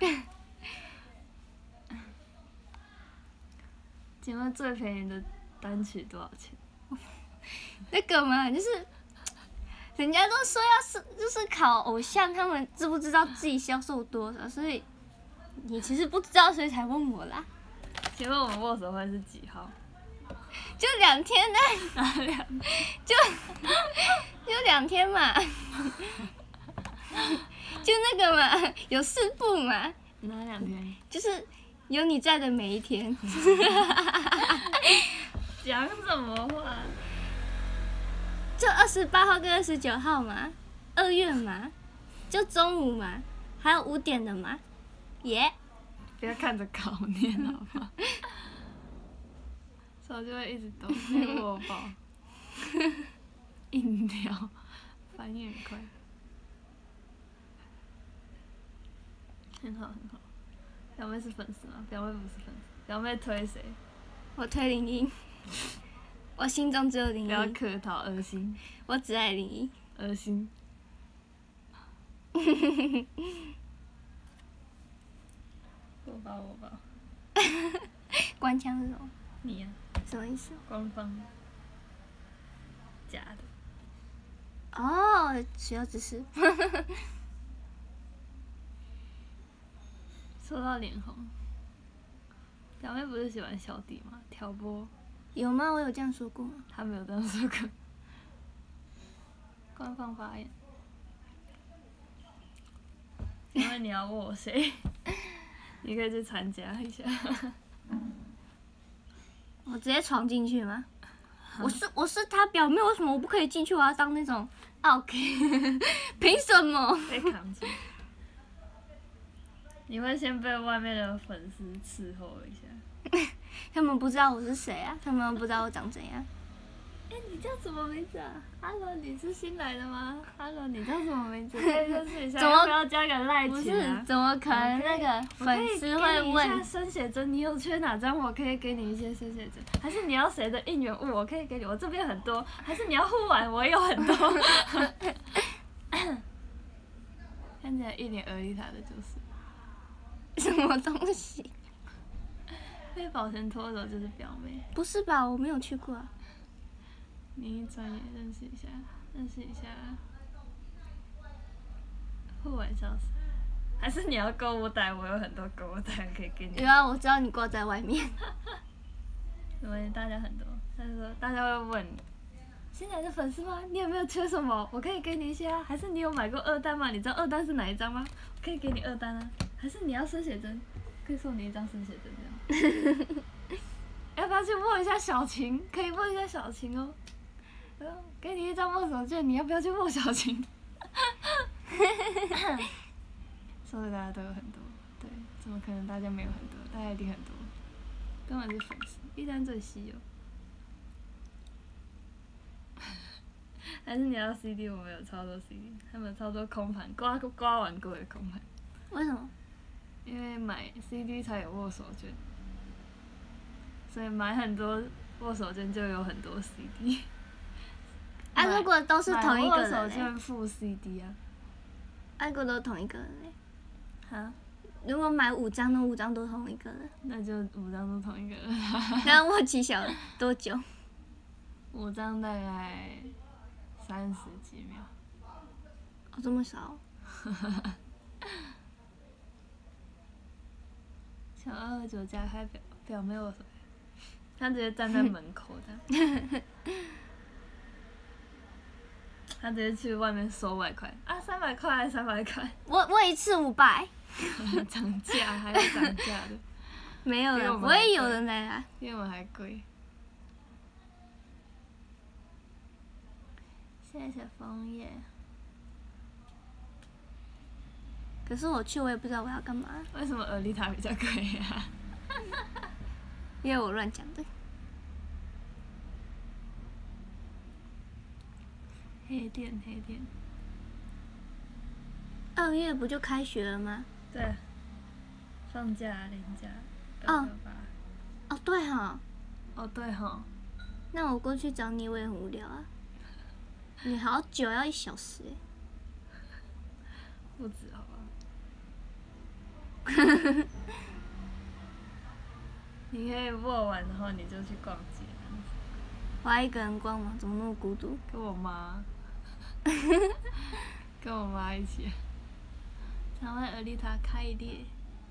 请问最便宜的单曲多少钱？ 那个嘛，就是人家都说就是考偶像，他们知不知道自己销售多少？所以你其实不知道，所以才问我啦。 请问我们握手会是几号？ 就2天呢。就2天嘛。就那个嘛，有4部嘛。 哪2天？ 就是有你在的每一天。 讲什么话？ 就28号跟29号嘛，2月嘛，就中午嘛，还有5点的嘛，耶！ 不要看着稿念好不好？手就会一直抖，被握爆。硬掉，反应很快。 很好很好。表妹是粉丝吗？表妹不是粉丝。表妹推谁？ 我推林一，我心中只有林不要一， 客套，恶心， 我只爱林一。 恶心。我吧。 官腔是什么？ 你呀、 什么意思？ 官方。假的。 哦，学到知识。 说到脸红，表妹不是喜欢小弟吗？挑拨。 有吗？我有这样说过吗？ 他没有这样说过。官方发言。因为你要问我谁，你可以去参加一下。 我直接闯进去吗？我是他表妹，为什么我不可以进去？我要当那种 OK， 凭什么？ 被扛住。你会先被外面的粉丝伺候一下。 他们不知道我是谁啊，他们不知道我长怎样。 你叫什么名字啊 ？Hello， 你是新来的吗 ？Hello， 你叫什么名字？可以认识一下。 怎么要不要加个赖不群啊是，？怎么可能那个粉丝会我可以给你一问下？生写真，你有缺哪张？我可以给你一些生写真。还是你要谁的应援物？我可以给你，我这边很多。还是你要护腕？我有很多。看起来一脸俄丽塔的就是。 什么东西？ 被保全拖走就是表妹。 不是吧？我没有去过啊。 你专业认识一下，认识一下。护腕笑死。还是你要购物袋？我有很多购物袋可以给你。 有啊，我知道你挂在外面。 因为大家很多，他就说大家会问，新来的粉丝吗？你有没有缺什么？我可以给你一些啊。还是你有买过二单吗？你知道二单是哪一张吗？我可以给你二单啊。还是你要生写真？可以送你一张生写真这样。要不要去握一下小琴？可以握一下小琴哦。给你一张握手券，你要不要去握小琴？说的大家都有很多，对，怎么可能大家没有很多？大家一定很多，根本是粉丝，一单最稀有。还是你要 CD？ 我们有超多 CD， 他们有超多空盘，刮完过的空盘。 为什么？ 因为买 CD 才有握手券，所以买很多握手券就有很多 CD。 啊，如果都是同一个买握手人嘞？ 券附 CD 啊。 啊，如果都同一个人嘞？ 哈， 如果买5张，那5张都同一个人， 那就5张都同一个人。 那握期小多久 5张大概30几秒。 哦，这么少？ 小229加开表妹握手，他直接站在门口的。他直接去外面收外快啊，300块，300块。 我一次500， 涨价还有涨价的， 没有了， 比我们不会有人来啦。 比我们还贵。谢谢枫叶。 可是我去，我也不知道我要干嘛， 为什么尔丽塔比较贵呀？ 因为我乱讲的。 黑店。 2月不就开学了吗？ 对。放假连假。 哦。哦，对哈。 哦，对哈。 那我过去找你，我也很无聊啊。你好久，要1小时哎。 不止好吧？你可以握完，然后你就去逛街。 我要一个人逛吗？怎么那么孤独？ 跟我妈。跟我妈一起。场外尔丽塔开列。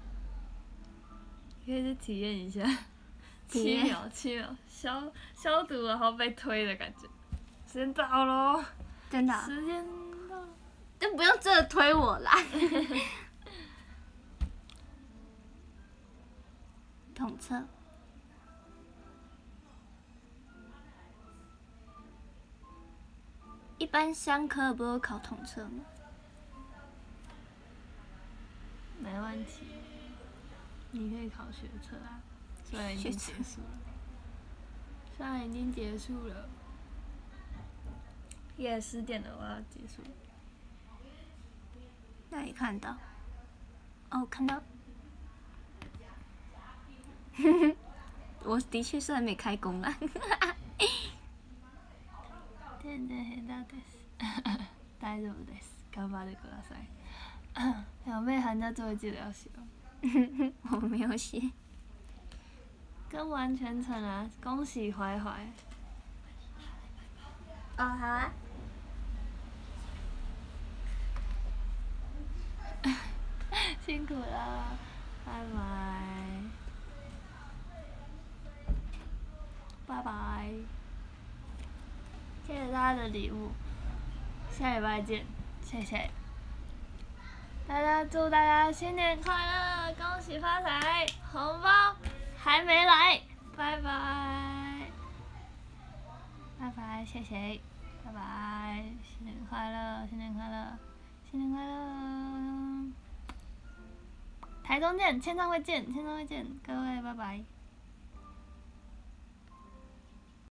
可以去体验一下。7秒，消毒然后被推的感觉。时间到咯。 真的啊？ 时间到了。 就不用真的推我啦。统测。一般3科不都考统测吗？ 没问题。你可以考学测啊，虽然已经结束了。虽然已经结束了。也10点了，我要结束了。 那里看到？ 哦，看到。我的确是还没开工啦。 全然下手です。大丈夫です。頑張ってください。有妹寒假作业记得要写哦。 我没有写。 跟完全程啊，恭喜怀怀。 哦，好啊。 辛苦了，拜拜。拜拜。谢谢大家的礼物，下礼拜见，谢谢。大家祝大家新年快乐，恭喜发财，红包还没来，拜拜，拜拜，谢谢，拜拜，新年快乐，新年快乐，新年快乐，台中见，签唱会见，签唱会见，各位拜拜。